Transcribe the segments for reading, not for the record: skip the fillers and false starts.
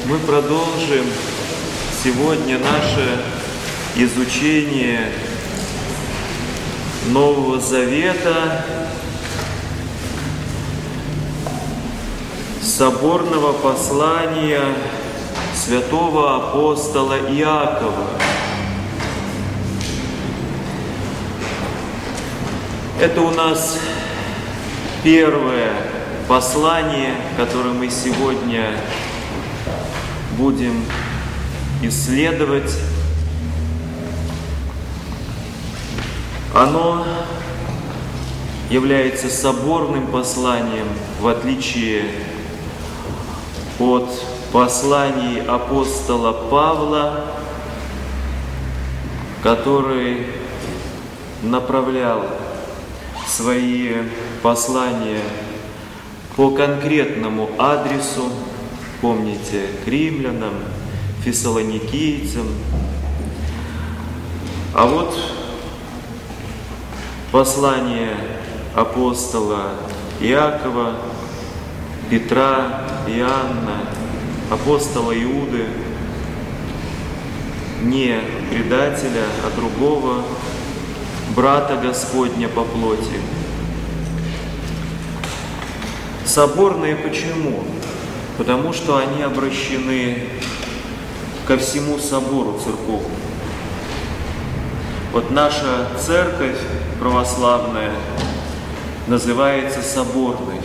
Мы продолжим сегодня наше изучение Нового Завета, соборного послания святого апостола Иакова. Это у нас первое послание, которое мы сегодня будем исследовать. Оно является соборным посланием, в отличие от посланий апостола Павла, который направлял свои послания по конкретному адресу, помните, к римлянам, фессалоникийцам. А вот послание апостола Иакова, Петра, Иоанна, апостола Иуды, не предателя, а другого брата Господня по плоти. Соборные почему? Потому что они обращены ко всему собору церковному. Вот наша церковь православная называется соборной.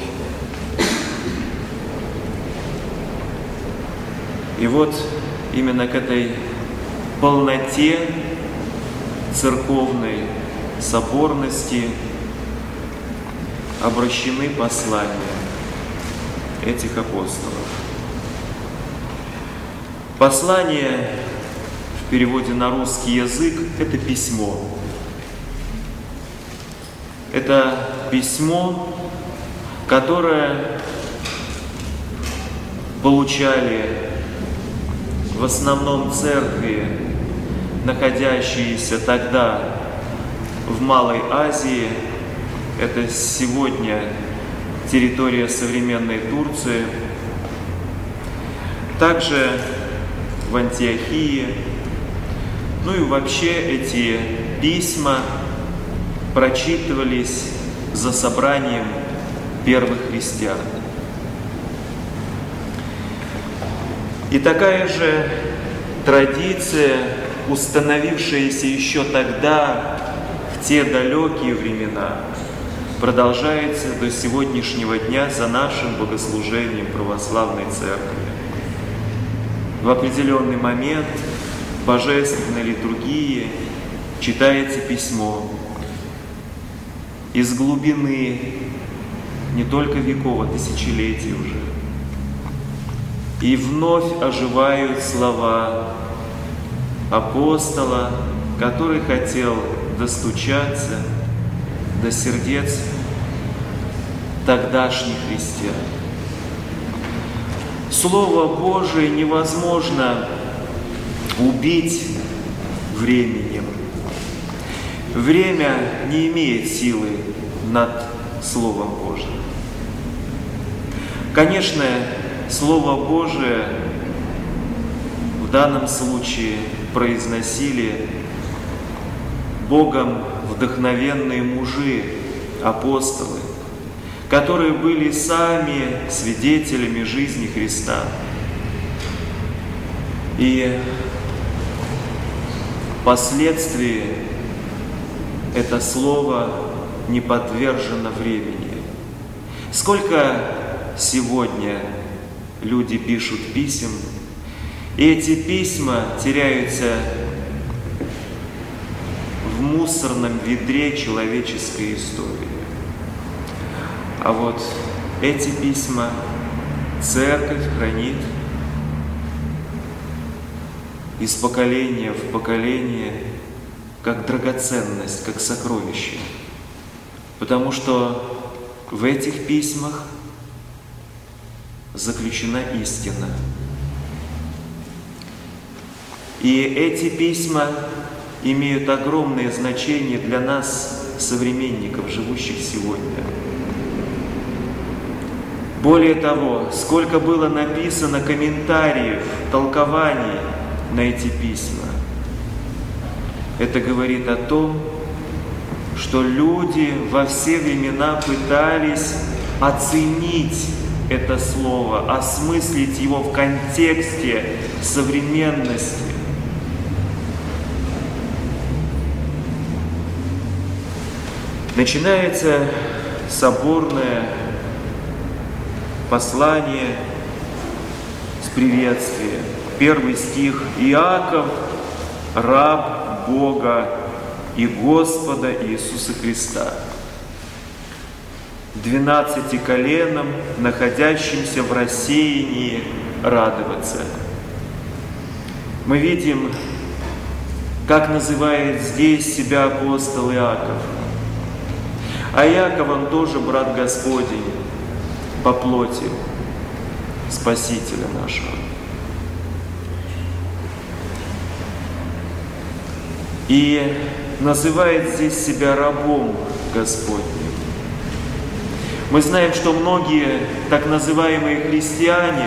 И вот именно к этой полноте церковной соборности обращены послания этих апостолов. Послание в переводе на русский язык – это письмо. Это письмо, которое получали в основном церкви, находящиеся тогда в Малой Азии. Это сегодня территория современной Турции. Также в Антиохии. Ну и вообще эти письма прочитывались за собранием первых христиан. И такая же традиция, установившаяся еще тогда, в те далекие времена, продолжается до сегодняшнего дня за нашим богослужением православной церкви. В определенный момент в божественной литургии читается письмо из глубины не только веков, а тысячелетий уже. И вновь оживают слова апостола, который хотел достучаться до сердец тогдашних христиан. Слово Божие невозможно убить временем. Время не имеет силы над Словом Божьим. Конечно, Слово Божие в данном случае произносили Богом вдохновенные мужи, апостолы, которые были сами свидетелями жизни Христа. И впоследствии это слово не подвержено времени. Сколько сегодня люди пишут писем, и эти письма теряются в мусорном ведре человеческой истории. А вот эти письма церковь хранит из поколения в поколение как драгоценность, как сокровище. Потому что в этих письмах заключена истина. И эти письма имеют огромное значение для нас, современников, живущих сегодня. Более того, сколько было написано комментариев, толкований на эти письма. Это говорит о том, что люди во все времена пытались оценить это слово, осмыслить его в контексте современности. Начинается соборное послание с приветствия. Первый стих: «Иаков, раб Бога и Господа Иисуса Христа, 12 коленам, находящимся в рассеянии, радоваться». Мы видим, как называет здесь себя апостол Иаков. А Иаков, он тоже брат Господень по плоти, Спасителя нашего. И называет здесь себя рабом Господним. Мы знаем, что многие так называемые христиане,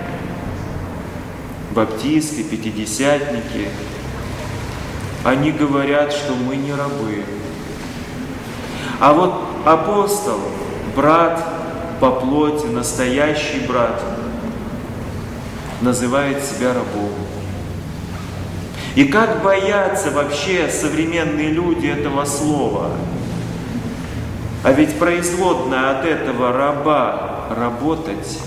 баптисты, пятидесятники, они говорят, что мы не рабы. А вот апостол, брат по плоти, настоящий брат, называет себя рабом. И как боятся вообще современные люди этого слова? А ведь производная от этого раба работать.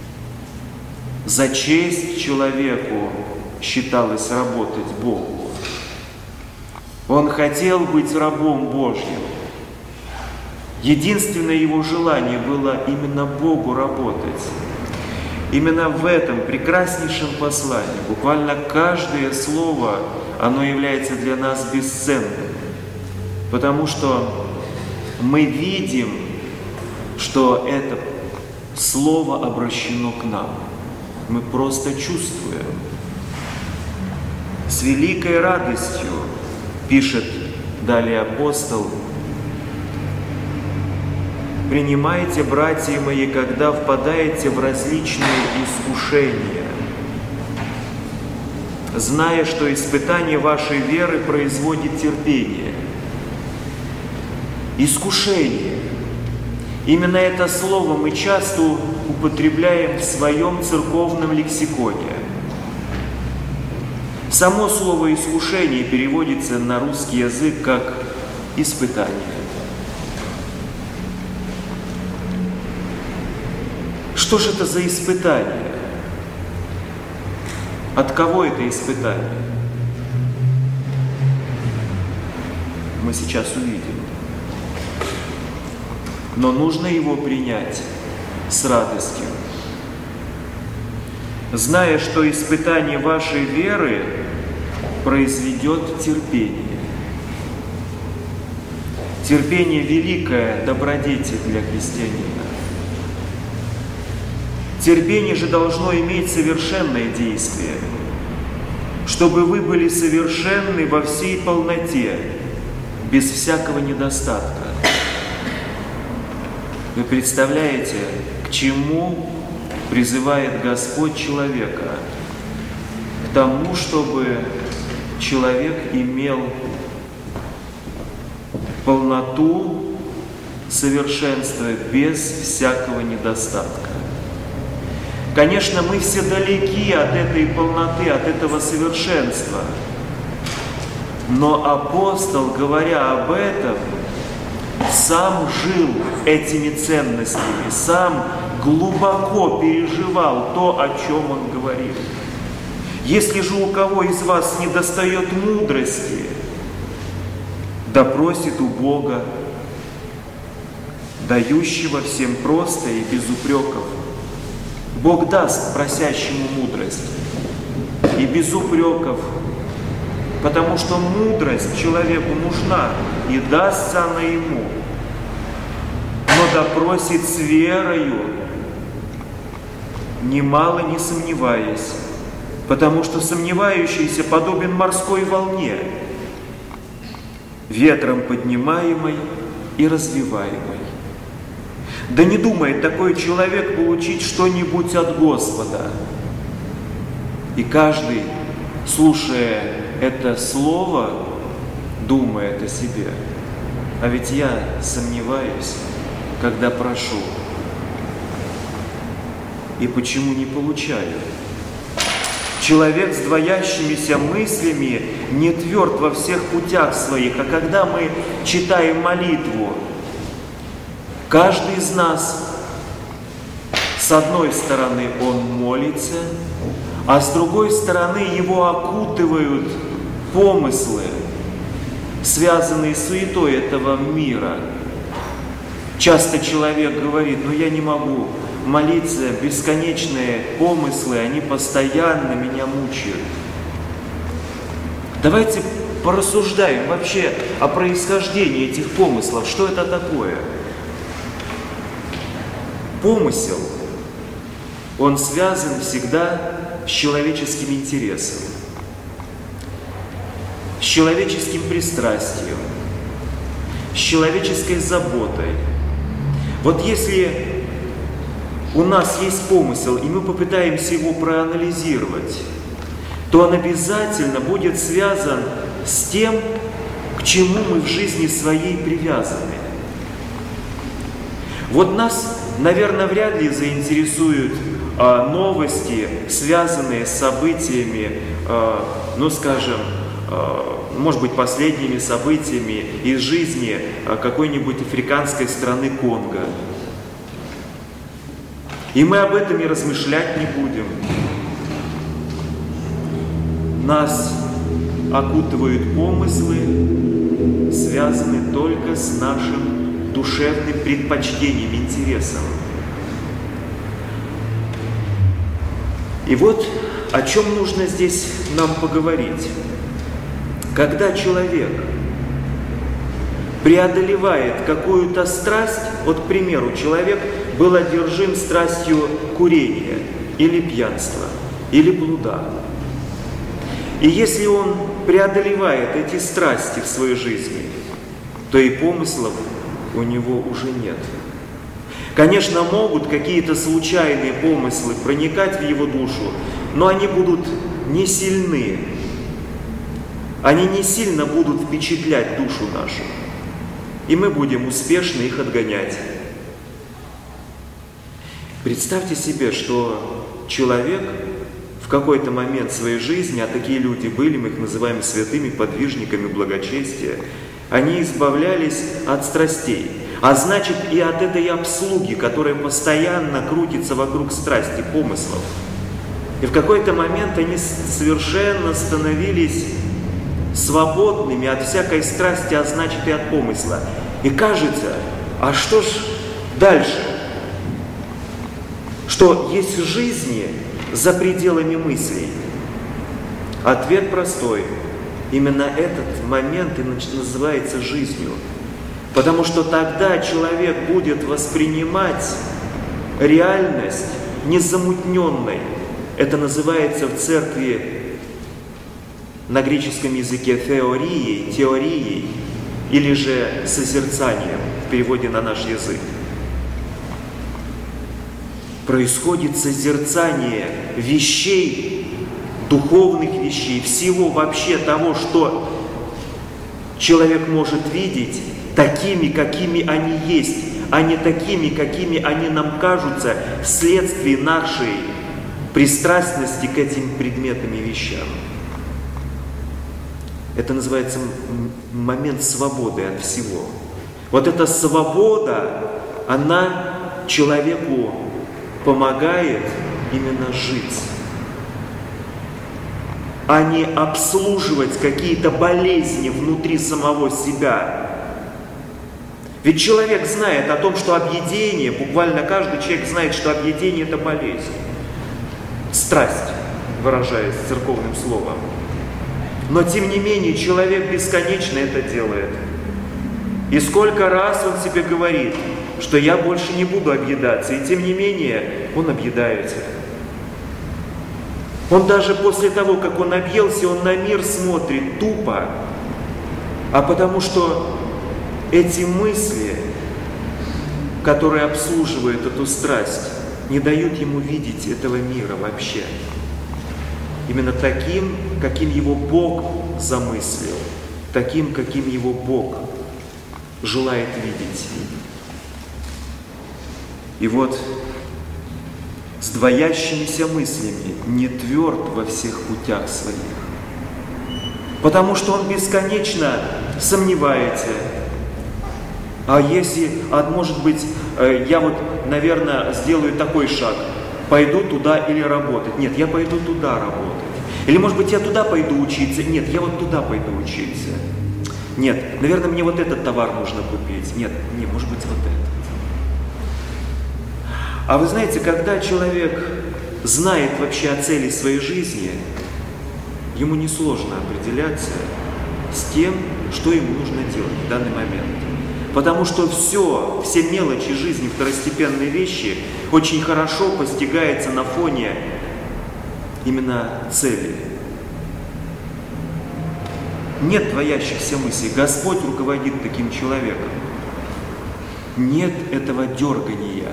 За честь человеку считалось работать Богу. Он хотел быть рабом Божьим. Единственное его желание было именно Богу работать. Именно в этом прекраснейшем послании, буквально каждое слово, оно является для нас бесценным. Потому что мы видим, что это слово обращено к нам. Мы просто чувствуем. С великой радостью, пишет далее апостол, принимайте, братья мои, когда впадаете в различные искушения, зная, что испытание вашей веры производит терпение. Искушение. Именно это слово мы часто употребляем в своем церковном лексиконе. Само слово «искушение» переводится на русский язык как «испытание». Что же это за испытание? От кого это испытание? Мы сейчас увидим. Но нужно его принять с радостью, зная, что испытание вашей веры произведет терпение. Терпение – великая добродетель для христианина. Терпение же должно иметь совершенное действие, чтобы вы были совершенны во всей полноте, без всякого недостатка. Вы представляете, к чему призывает Господь человека? К тому, чтобы человек имел полноту совершенства без всякого недостатка. Конечно, мы все далеки от этой полноты, от этого совершенства. Но апостол, говоря об этом, сам жил этими ценностями, сам глубоко переживал то, о чем он говорил. Если же у кого из вас недостает мудрости, да просит у Бога, дающего всем просто и без упреков. Бог даст просящему мудрость и без упреков, потому что мудрость человеку нужна, и дастся она ему. Но допросит с верою, немало не сомневаясь, потому что сомневающийся подобен морской волне, ветром поднимаемой и развиваемой. Да не думает такой человек получить что-нибудь от Господа. И каждый, слушая это слово, думает о себе. А ведь я сомневаюсь, когда прошу. И почему не получаю? Человек с двоящимися мыслями не тверд во всех путях своих. А когда мы читаем молитву, каждый из нас, с одной стороны, он молится, а с другой стороны его окутывают помыслы, связанные с суетой этого мира. Часто человек говорит: ну я не могу молиться, бесконечные помыслы, они постоянно меня мучают. Давайте порассуждаем вообще о происхождении этих помыслов. Что это такое? Помысел, он связан всегда с человеческим интересом, с человеческим пристрастием, с человеческой заботой. Вот если у нас есть помысел, и мы попытаемся его проанализировать, то он обязательно будет связан с тем, к чему мы в жизни своей привязаны. Вот нас, наверное, вряд ли заинтересуют новости, связанные с событиями, ну скажем, может быть, последними событиями из жизни какой-нибудь африканской страны Конго. И мы об этом и размышлять не будем. Нас окутывают помыслы, связанные только с нашим душевным предпочтением, интересом. И вот о чем нужно здесь нам поговорить. Когда человек преодолевает какую-то страсть, вот, к примеру, человек был одержим страстью курения или пьянства, или блуда. И если он преодолевает эти страсти в своей жизни, то и помыслов у него уже нет. Конечно, могут какие-то случайные помыслы проникать в его душу, но они будут не сильны. Они не сильно будут впечатлять душу нашу. И мы будем успешно их отгонять. Представьте себе, что человек в какой-то момент своей жизни, а такие люди были, мы их называем святыми подвижниками благочестия, они избавлялись от страстей, а значит и от этой обслуги, которая постоянно крутится вокруг страсти, помыслов. И в какой-то момент они совершенно становились свободными от всякой страсти, а значит и от помысла. И кажется, а что ж дальше? Что есть в жизни за пределами мыслей? Ответ простой. Именно этот момент и называется жизнью. Потому что тогда человек будет воспринимать реальность незамутненной. Это называется в церкви на греческом языке теорией, или же созерцанием в переводе на наш язык. Происходит созерцание вещей, духовных вещей, всего вообще того, что человек может видеть такими, какими они есть, а не такими, какими они нам кажутся вследствие нашей пристрастности к этим предметам и вещам. Это называется момент свободы от всего. Вот эта свобода, она человеку помогает именно жить, а не обслуживать какие-то болезни внутри самого себя. Ведь человек знает о том, что объедение, буквально каждый человек знает, что объедение – это болезнь. Страсть, выражаясь церковным словом. Но тем не менее человек бесконечно это делает. И сколько раз он себе говорит, что я больше не буду объедаться, и тем не менее он объедается. Он даже после того, как он объелся, он на мир смотрит тупо, а потому что эти мысли, которые обслуживают эту страсть, не дают ему видеть этого мира вообще. Именно таким, каким его Бог замыслил, таким, каким его Бог желает видеть. И вот с двоящимися мыслями не тверд во всех путях своих, потому что он бесконечно сомневается. А может быть, я вот, наверное, сделаю такой шаг, пойду туда или работать. Нет, я пойду туда работать. Или, может быть, я туда пойду учиться. Нет, я вот туда пойду учиться. Нет, наверное, мне вот этот товар нужно купить. Нет, может быть, вот этот. А вы знаете, когда человек знает вообще о цели своей жизни, ему несложно определяться с тем, что ему нужно делать в данный момент. Потому что все мелочи жизни, второстепенные вещи очень хорошо постигается на фоне именно цели. Нет двоящихся мыслей. Господь руководит таким человеком. Нет этого дергания.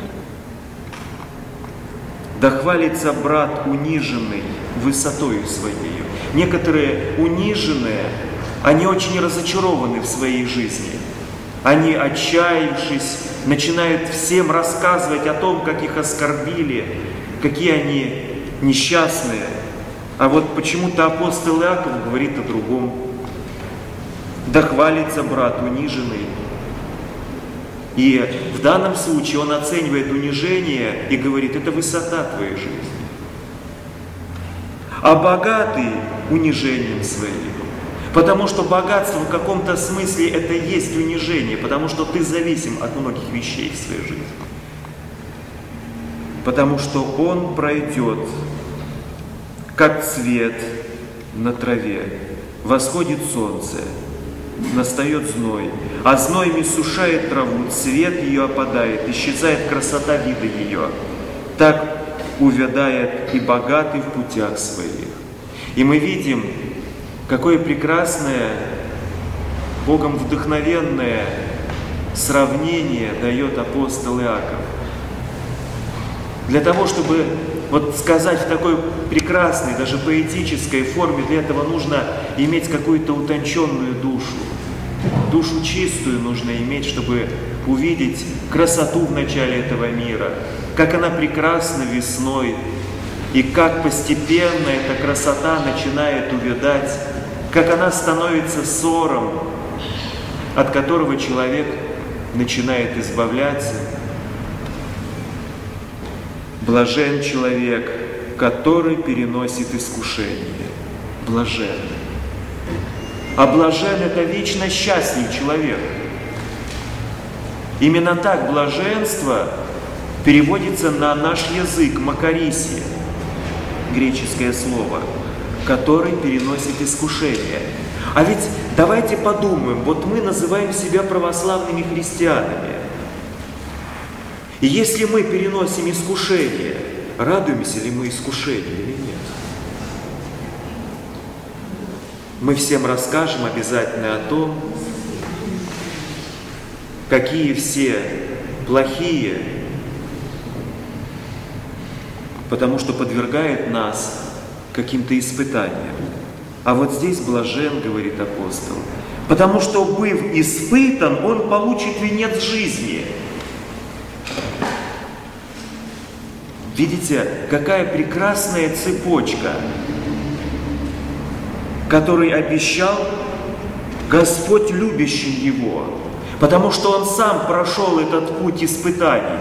Да хвалится брат униженный высотою своей. Некоторые униженные, они очень разочарованы в своей жизни. Они, отчаявшись, начинают всем рассказывать о том, как их оскорбили, какие они несчастные. А вот почему-то апостол Иаков говорит о другом. Да хвалится брат униженный. И в данном случае он оценивает унижение и говорит, это высота твоей жизни. А богатый унижением своим. Потому что богатство в каком-то смысле это и есть унижение, потому что ты зависим от многих вещей в своей жизни. Потому что он пройдет, как цвет на траве. Восходит солнце, настает зной, а зной иссушает траву, цвет ее опадает, исчезает красота вида ее. Так увядает и богатый в путях своих. И мы видим, какое прекрасное, Богом вдохновенное сравнение дает апостол Иаков. Для того, чтобы вот сказать в такой прекрасной, даже поэтической форме, для этого нужно иметь какую-то утонченную душу. Душу чистую нужно иметь, чтобы увидеть красоту в начале этого мира, как она прекрасна весной, и как постепенно эта красота начинает увядать, как она становится ссором, от которого человек начинает избавляться. Блажен человек, который переносит искушение. Блажен. А блажен – это вечно счастлив человек. Именно так блаженство переводится на наш язык макарисия, греческое слово, который переносит искушение. А ведь давайте подумаем, вот мы называем себя православными христианами. И если мы переносим искушение, радуемся ли мы искушению или нет? Мы всем расскажем обязательно о том, какие все плохие, потому что подвергает нас каким-то испытаниям. А вот здесь блажен, говорит апостол, потому что, быв испытан, он получит венец жизни. Видите, какая прекрасная цепочка, который обещал Господь любящим его, потому что он сам прошел этот путь испытаний.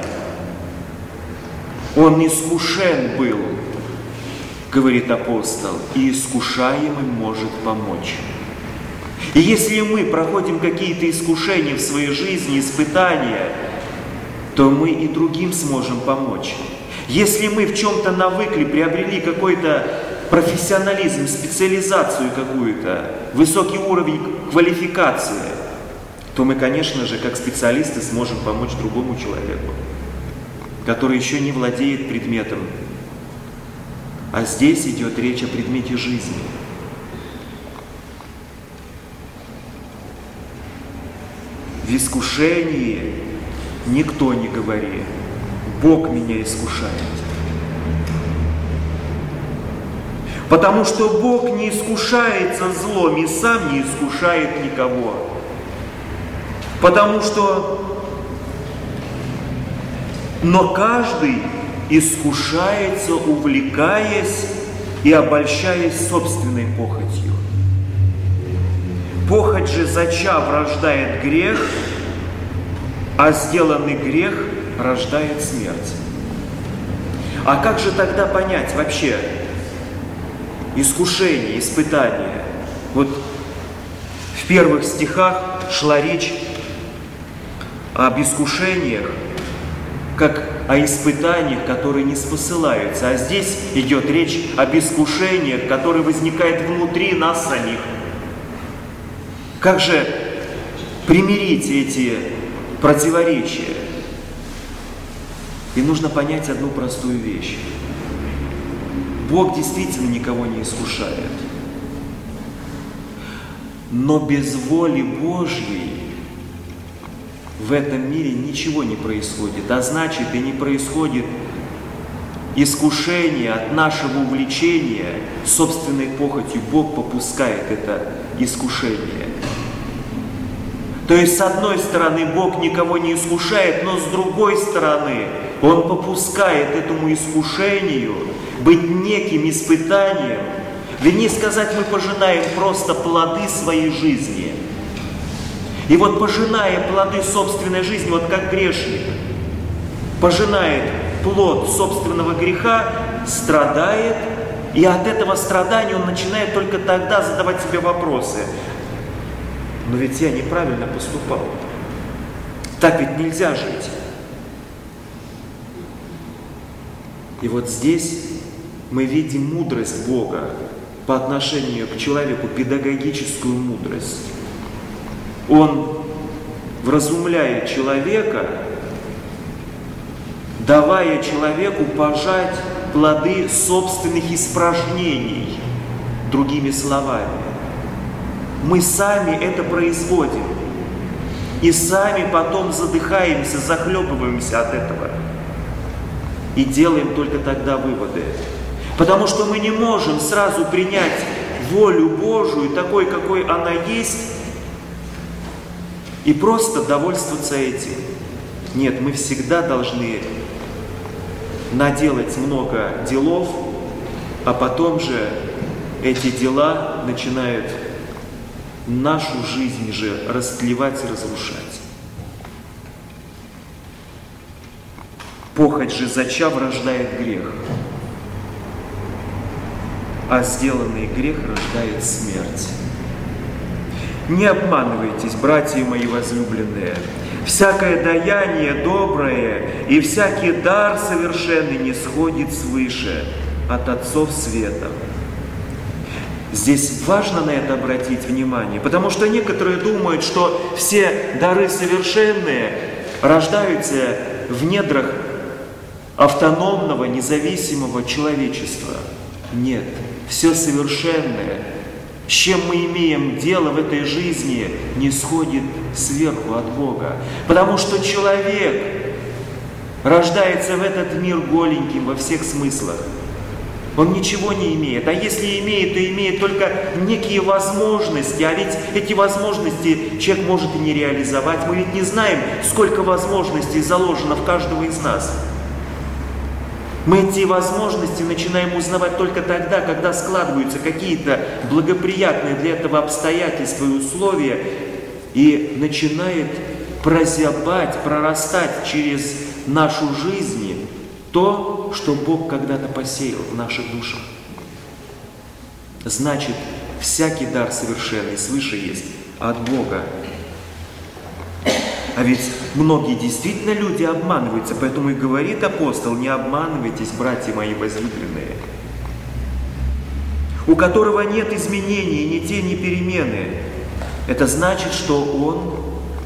Он искушен был, говорит апостол, и искушаемым может помочь. И если мы проходим какие-то искушения в своей жизни, испытания, то мы и другим сможем помочь. Если мы в чем-то навыкли, приобрели какой-то профессионализм, специализацию какую-то, высокий уровень квалификации, то мы, конечно же, как специалисты сможем помочь другому человеку, который еще не владеет предметом. А здесь идет речь о предмете жизни. В искушении никто не говори, Бог меня искушает. Потому что Бог не искушается злом и сам не искушает никого. Потому что, но каждый искушается, увлекаясь и обольщаясь собственной похотью. Похоть же, зачав, рождает грех, а сделанный грех рождает смерть. А как же тогда понять вообще искушение, испытание? Вот в первых стихах шла речь об искушениях, как о испытаниях, которые не спосылаются. А здесь идет речь об искушениях, которые возникают внутри нас самих. Как же примирить эти противоречия? И нужно понять одну простую вещь. Бог действительно никого не искушает. Но без воли Божьей в этом мире ничего не происходит. А значит, и не происходит искушение от нашего увлечения собственной похотью. Бог попускает это искушение. То есть, с одной стороны, Бог никого не искушает, но с другой стороны, Он попускает этому искушению быть неким испытанием. Вернее сказать, мы пожинаем просто плоды своей жизни. И вот пожиная плоды собственной жизни, вот как грешник пожинает плод собственного греха, страдает, и от этого страдания он начинает только тогда задавать себе вопросы. Но ведь я неправильно поступал. Так ведь нельзя жить. И вот здесь мы видим мудрость Бога по отношению к человеку, педагогическую мудрость. Он вразумляет человека, давая человеку пожать плоды собственных испражнений. Другими словами, мы сами это производим. И сами потом задыхаемся, захлебываемся от этого. И делаем только тогда выводы. Потому что мы не можем сразу принять волю Божию такой, какой она есть, и просто довольствоваться этим. Нет, мы всегда должны наделать много делов, а потом же эти дела начинают нашу жизнь же растлевать и разрушать. Похоть же, зачав, рождает грех, а сделанный грех рождает смерть. Не обманывайтесь, братья мои возлюбленные. Всякое даяние доброе и всякий дар совершенный не сходит свыше от отцов света. Здесь важно на это обратить внимание, потому что некоторые думают, что все дары совершенные рождаются в недрах автономного, независимого человечества. Нет, все совершенное, с чем мы имеем дело в этой жизни, не сходит сверху от Бога. Потому что человек рождается в этот мир голеньким во всех смыслах. Он ничего не имеет. А если имеет, то имеет только некие возможности. А ведь эти возможности человек может и не реализовать. Мы ведь не знаем, сколько возможностей заложено в каждого из нас. Мы эти возможности начинаем узнавать только тогда, когда складываются какие-то благоприятные для этого обстоятельства и условия, и начинает прозябать, прорастать через нашу жизнь то, что Бог когда-то посеял в наших душах. Значит, всякий дар совершенный свыше есть от Бога. А ведь многие действительно люди обманываются, поэтому и говорит апостол: не обманывайтесь, братья мои возлюбленные, у которого нет изменений, ни тени перемены. Это значит, что он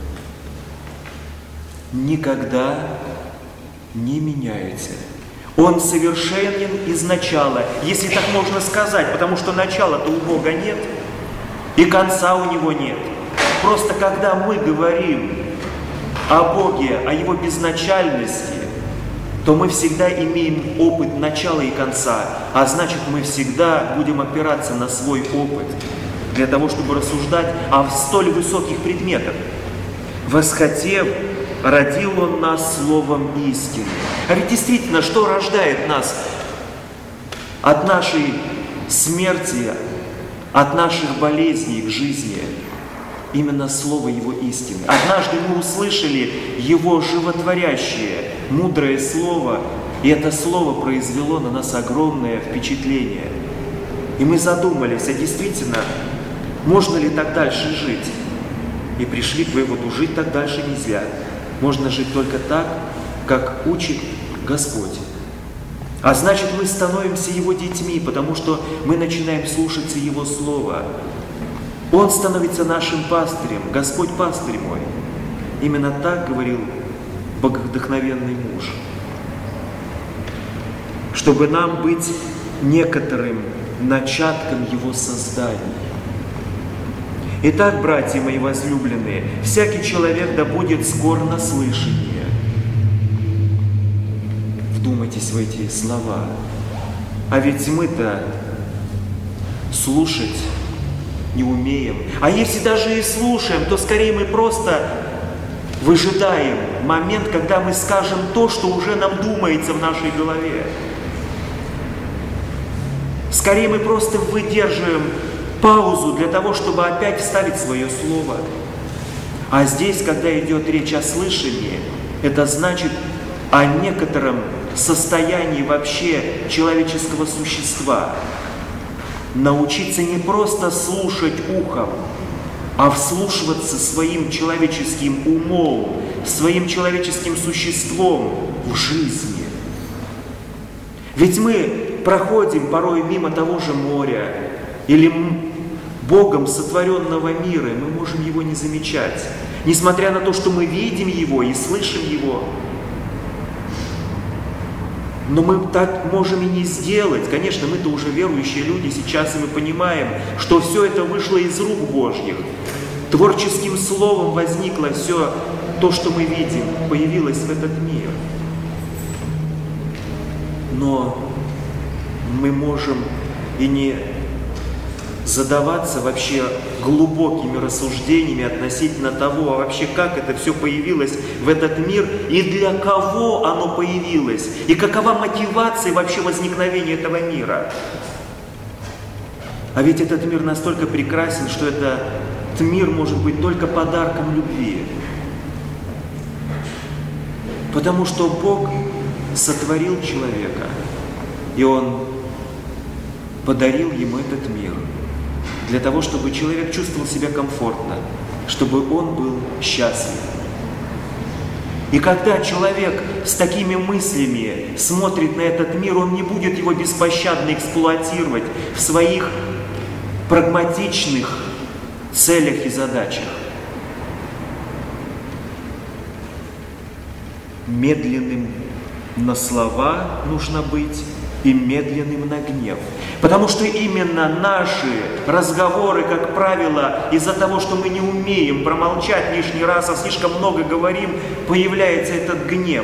никогда не меняется. Он совершенен из начала, если так можно сказать, потому что начала-то у Бога нет, и конца у Него нет. Просто когда мы говорим о Боге, о Его безначальности, то мы всегда имеем опыт начала и конца, а значит, мы всегда будем опираться на свой опыт для того, чтобы рассуждать о столь высоких предметах. Восхотев, родил Он нас словом истины. А ведь действительно, что рождает нас от нашей смерти, от наших болезней в жизни? Именно слово Его истины. Однажды мы услышали Его животворящее, мудрое слово, и это слово произвело на нас огромное впечатление. И мы задумались, а действительно, можно ли так дальше жить? И пришли к выводу, жить так дальше нельзя. Можно жить только так, как учит Господь. А значит, мы становимся Его детьми, потому что мы начинаем слушаться Его Слова. Он становится нашим пастырем, Господь пастырь мой. Именно так говорил боговдохновенный муж. Чтобы нам быть некоторым начатком Его создания. Итак, братья мои возлюбленные, всякий человек да будет скор на слышание. Вдумайтесь в эти слова. А ведь мы-то слушать не умеем. А если даже и слушаем, то скорее мы просто выжидаем момент, когда мы скажем то, что уже нам думается в нашей голове. Скорее мы просто выдерживаем паузу для того, чтобы опять вставить свое слово. А здесь, когда идет речь о слышании, это значит о некотором состоянии вообще человеческого существа. Научиться не просто слушать ухом, а вслушиваться своим человеческим умом, своим человеческим существом в жизни. Ведь мы проходим порой мимо того же моря или Богом сотворенного мира, и мы можем его не замечать, несмотря на то, что мы видим его и слышим его. Но мы так можем и не сделать. Конечно, мы-то уже верующие люди сейчас, и мы понимаем, что все это вышло из рук Божьих. Творческим словом возникло все то, что мы видим, появилось в этот мир. Но мы можем и не задаваться вообще глубокими рассуждениями относительно того, а вообще как это все появилось в этот мир и для кого оно появилось, и какова мотивация вообще возникновения этого мира. А ведь этот мир настолько прекрасен, что этот мир может быть только подарком любви. Потому что Бог сотворил человека, и Он подарил ему этот мир для того, чтобы человек чувствовал себя комфортно, чтобы он был счастлив. И когда человек с такими мыслями смотрит на этот мир, он не будет его беспощадно эксплуатировать в своих прагматичных целях и задачах. Медленным на слова нужно быть и медленным на гнев. Потому что именно наши разговоры, как правило, из-за того, что мы не умеем промолчать лишний раз, а слишком много говорим, появляется этот гнев.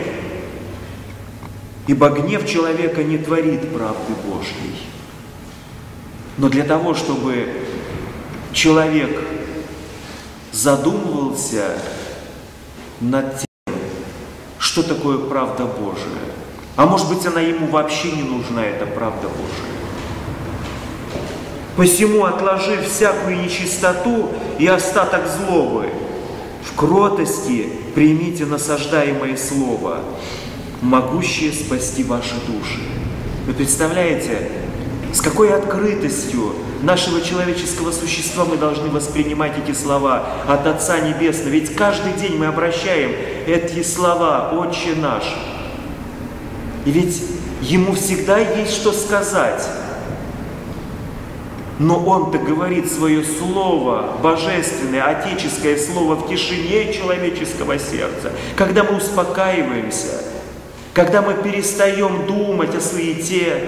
Ибо гнев человека не творит правды Божьей. Но для того, чтобы человек задумывался над тем, что такое правда Божия, а может быть, она ему вообще не нужна, эта правда Божия. Посему, отложив всякую нечистоту и остаток злобы, в кротости примите насаждаемое слово, могущее спасти ваши души. Вы представляете, с какой открытостью нашего человеческого существа мы должны воспринимать эти слова от Отца Небесного? Ведь каждый день мы обращаем эти слова «Отче наш». И ведь Ему всегда есть что сказать. Но Он-то говорит свое слово, божественное, отеческое слово в тишине человеческого сердца. Когда мы успокаиваемся, когда мы перестаем думать о суете.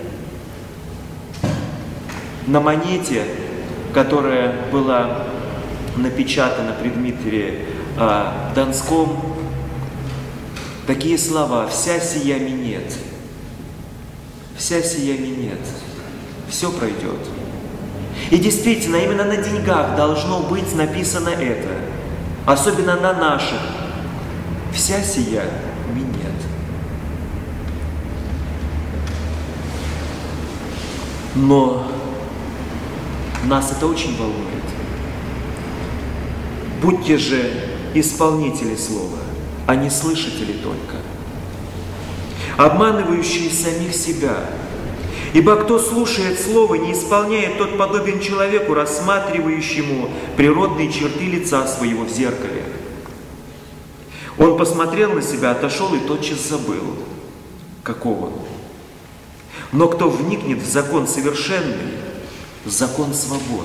На монете, которая была напечатана при Дмитрии Донском такие слова: «Вся сия минет». Вся сия минет. Все пройдет. И действительно, именно на деньгах должно быть написано это. Особенно на наших. Вся сия минет. Но нас это очень волнует. Будьте же исполнители слова, а не слышатели только, обманывающие самих себя. Ибо кто слушает слово, не исполняет, тот подобен человеку, рассматривающему природные черты лица своего в зеркале. Он посмотрел на себя, отошел и тотчас забыл, каков он. Но кто вникнет в закон совершенный, в закон свободы,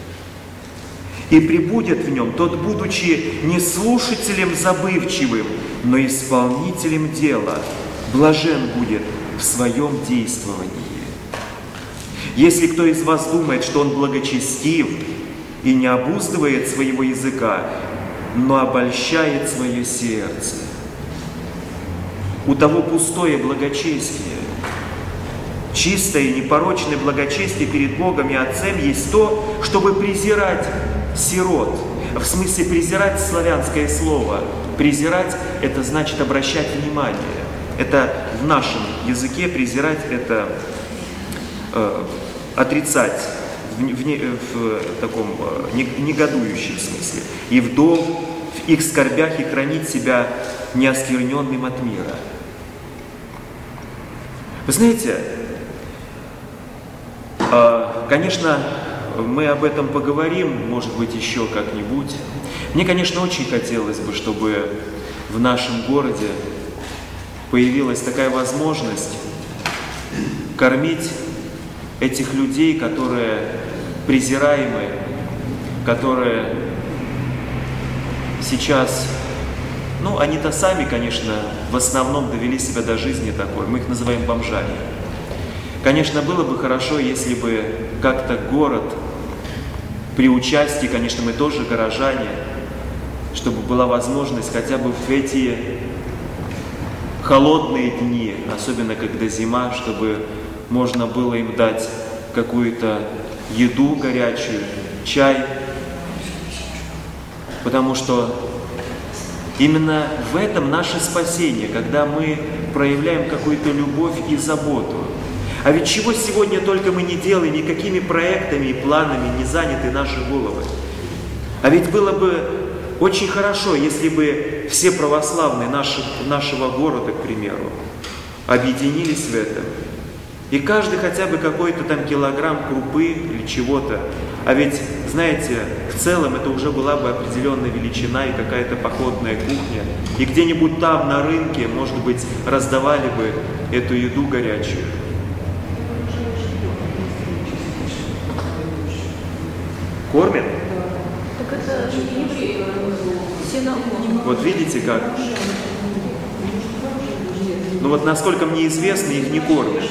и пребудет в нем, тот, будучи не слушателем забывчивым, но исполнителем дела, блажен будет в своем действовании. Если кто из вас думает, что он благочестив и не обуздывает своего языка, но обольщает свое сердце, у того пустое благочестие. Чистое и непорочное благочестие перед Богом и Отцем есть то, чтобы презирать сирот. В смысле презирать славянское слово. Презирать – это значит обращать внимание. Это в нашем языке презирать – это отрицать в таком негодующем смысле. И вдов в их скорбях и хранить себя неоскверненным от мира. Вы знаете, конечно, мы об этом поговорим, может быть, еще как-нибудь. Мне, конечно, очень хотелось бы, чтобы в нашем городе появилась такая возможность кормить этих людей, которые презираемы, которые сейчас, они-то сами, конечно, в основном довели себя до жизни такой, мы их называем бомжами. Конечно, было бы хорошо, если бы как-то город, при участии, конечно, мы тоже горожане, чтобы была возможность хотя бы в эти холодные дни, особенно когда зима, чтобы можно было им дать какую-то еду горячую, чай, потому что именно в этом наше спасение, когда мы проявляем какую-то любовь и заботу. А ведь чего сегодня только мы не делаем, и какими проектами и планами не заняты наши головы. А ведь было бы очень хорошо, если бы все православные нашего города, к примеру, объединились в этом. И каждый хотя бы какой-то там килограмм крупы или чего-то. А ведь, знаете, в целом это уже была бы определенная величина и какая-то походная кухня. И где-нибудь там на рынке, может быть, раздавали бы эту еду горячую. Кормят? Так это не евреи, синагога. Вот видите как? Ну вот насколько мне известно, их не кормят.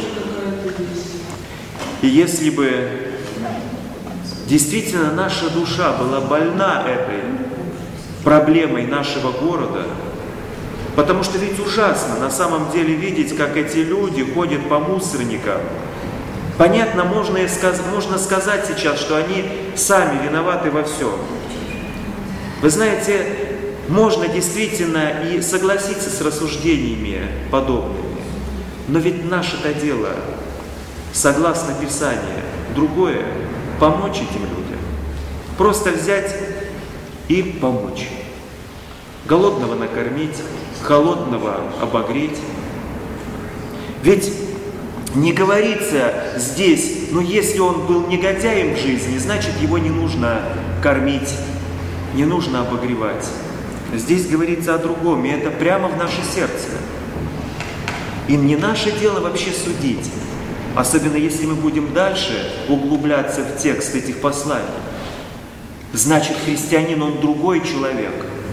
И если бы действительно наша душа была больна этой проблемой нашего города, потому что ведь ужасно на самом деле видеть, как эти люди ходят по мусорникам. Понятно, можно сказать сейчас, что они сами виноваты во всем. Вы знаете, можно действительно и согласиться с рассуждениями подобными. Но ведь наше-то дело, согласно Писанию, другое – помочь этим людям. Просто взять и помочь. Голодного накормить, холодного обогреть. Ведь не говорится здесь, если он был негодяем в жизни, значит его не нужно кормить, не нужно обогревать. Здесь говорится о другом, и это прямо в наше сердце. И не наше дело вообще судить, особенно если мы будем дальше углубляться в текст этих посланий. Значит, христианин, он другой человек.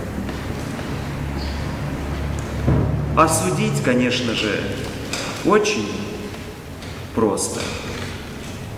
А судить, конечно же, очень просто.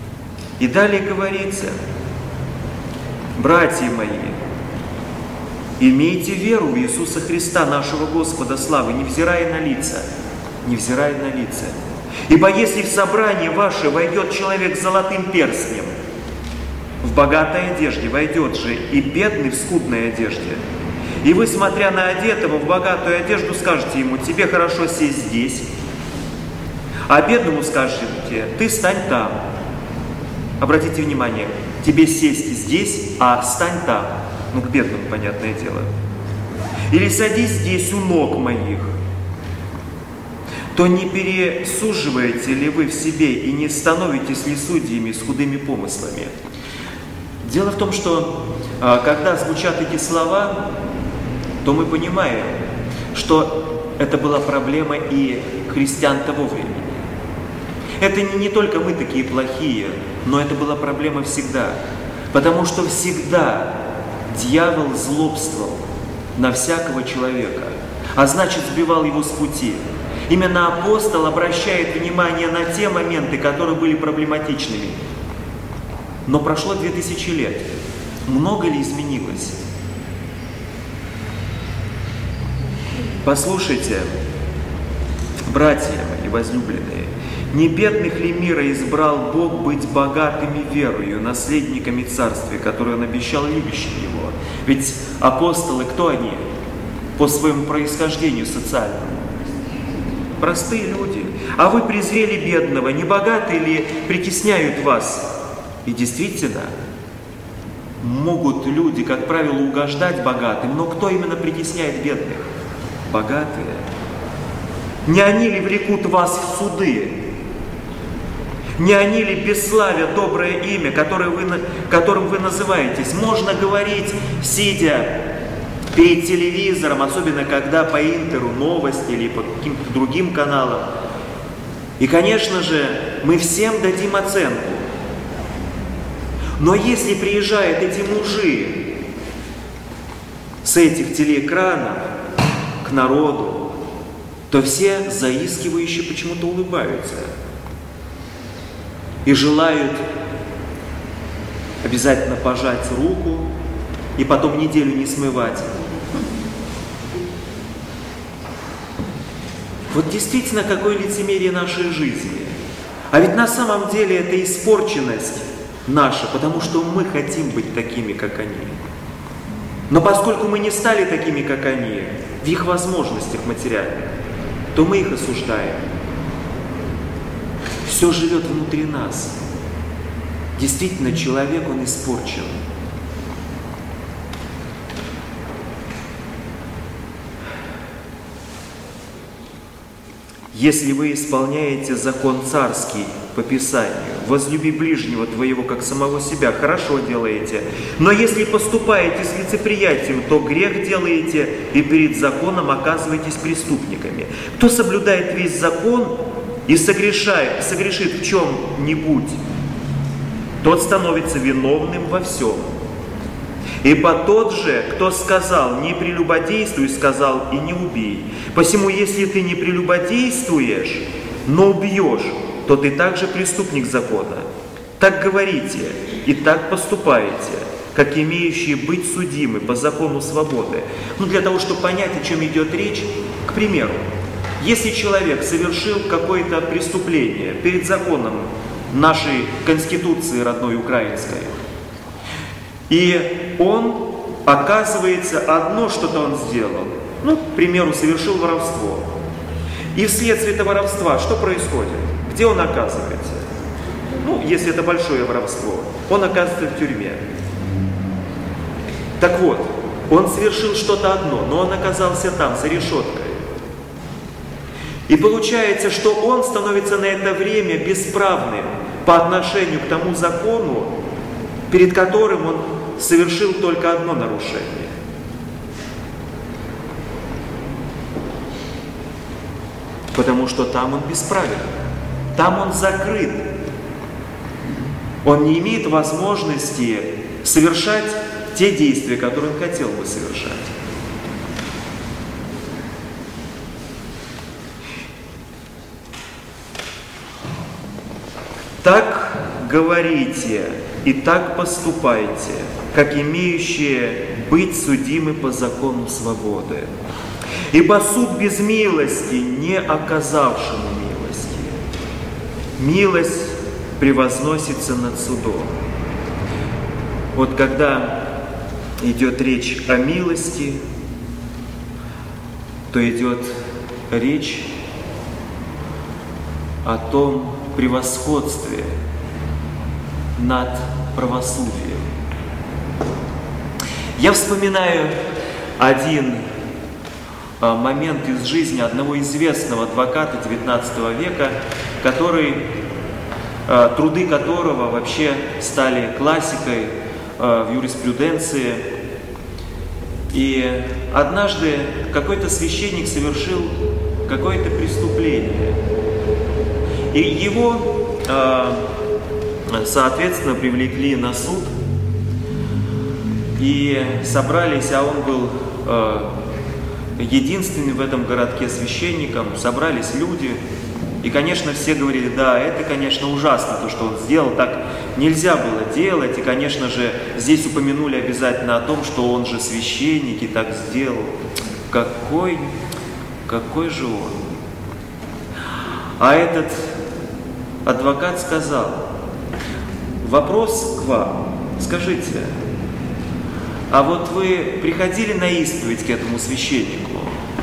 И далее говорится: братья мои, Имейте веру в Иисуса Христа, нашего Господа славы, невзирая на лица. Невзирая на лица. Ибо если в собрание ваше войдет человек с золотым перстнем, в богатой одежде войдет же и бедный в скудной одежде, и вы, смотря на одетого в богатую одежду, скажете ему: тебе хорошо сесть здесь, а бедному скажете: ты стань там. Обратите внимание, тебе сесть здесь, а стань там. Ну, к бедному, понятное дело. Или садись здесь у ног моих. То не пересуживаете ли вы в себе и не становитесь ли судьями с худыми помыслами? Дело в том, что когда звучат эти слова, то мы понимаем, что это была проблема и христиан того времени. Это не только мы такие плохие, но это была проблема всегда. Потому что всегда дьявол злобствовал на всякого человека, а значит, сбивал его с пути. Именно апостол обращает внимание на те моменты, которые были проблематичными. Но прошло 2000 лет. Много ли изменилось? Послушайте, братья мои возлюбленные, не бедных ли мира избрал Бог быть богатыми верою, наследниками царствия, которое Он обещал любящим Его? Ведь апостолы, кто они? По своему происхождению социальному. Простые люди. А вы презрели бедного, не богатые ли притесняют вас? И действительно, могут люди, как правило, угождать богатым, но кто именно притесняет бедных? Богатые. Не они ли влекут вас в суды? Не они ли бесславят доброе имя, которым вы называетесь? Можно говорить, сидя перед телевизором, особенно когда по интеру новости или по каким-то другим каналам. И, конечно же, мы всем дадим оценку. Но если приезжают эти мужи с этих телеэкранов к народу, то все заискивающие почему-то улыбаются и желают обязательно пожать руку и потом неделю не смывать. Вот действительно, какое лицемерие нашей жизни. А ведь на самом деле это испорченность наша, потому что мы хотим быть такими, как они. Но поскольку мы не стали такими, как они, в их возможностях материальных, то мы их осуждаем. Все живет внутри нас. Действительно, человек, он испорчен. Если вы исполняете закон царский по Писанию, возлюби ближнего твоего, как самого себя, хорошо делаете. Но если поступаете с лицеприятием, то грех делаете и перед законом оказываетесь преступниками. Кто соблюдает весь закон и согрешит в чем-нибудь, тот становится виновным во всем. Ибо тот же, кто сказал: не прелюбодействуй, сказал: и не убей. Посему, если ты не прелюбодействуешь, но убьешь, то ты также преступник закона. Так говорите и так поступаете, как имеющие быть судимы по закону свободы. Для того, чтобы понять, о чем идет речь, к примеру, если человек совершил какое-то преступление перед законом нашей Конституции родной украинской, и он, оказывается, одно что-то он сделал, к примеру, совершил воровство. И вследствие этого воровства что происходит? Где он оказывается? Если это большое воровство, он оказывается в тюрьме. Так вот, он совершил что-то одно, но он оказался там, за решеткой. И получается, что он становится на это время бесправным по отношению к тому закону, перед которым он совершил только одно нарушение. Потому что там он бесправен, там он закрыт. Он не имеет возможности совершать те действия, которые он хотел бы совершать. Так говорите и так поступайте, как имеющие быть судимы по закону свободы. Ибо суд без милости, не оказавшему милости. Милость превозносится над судом. Вот когда идет речь о милости, то идет речь о том превосходстве над правосудием. Я вспоминаю один момент из жизни одного известного адвоката XIX века, труды которого вообще стали классикой в юриспруденции. И однажды какой-то священник совершил какое-то преступление. И его, соответственно, привлекли на суд. И собрались, а он был единственным в этом городке священником, собрались люди. И, конечно, все говорили: да, это, конечно, ужасно, то, что он сделал, так нельзя было делать. И, конечно же, здесь упомянули обязательно о том, что он же священник и так сделал. Какой же он? А этот адвокат сказал: вопрос к вам, скажите, а вот вы приходили на исповедь к этому священнику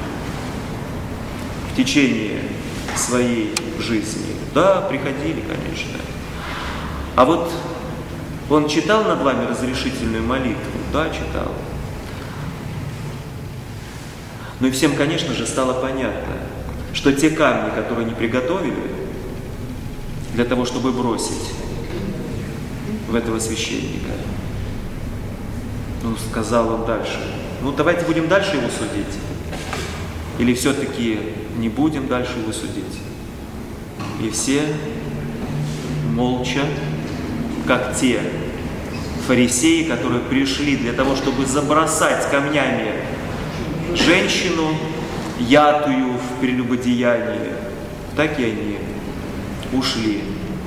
в течение своей жизни? Да, приходили, конечно. А вот он читал над вами разрешительную молитву? Да, читал. Ну и всем, конечно же, стало понятно, что те камни, которые они приготовили для того, чтобы бросить в этого священника, ну, сказал он дальше: ну, давайте будем дальше его судить. Или все-таки не будем дальше его судить? И все молча, как те фарисеи, которые пришли для того, чтобы забросать камнями женщину, ятую в прелюбодеянии, так и они ушли.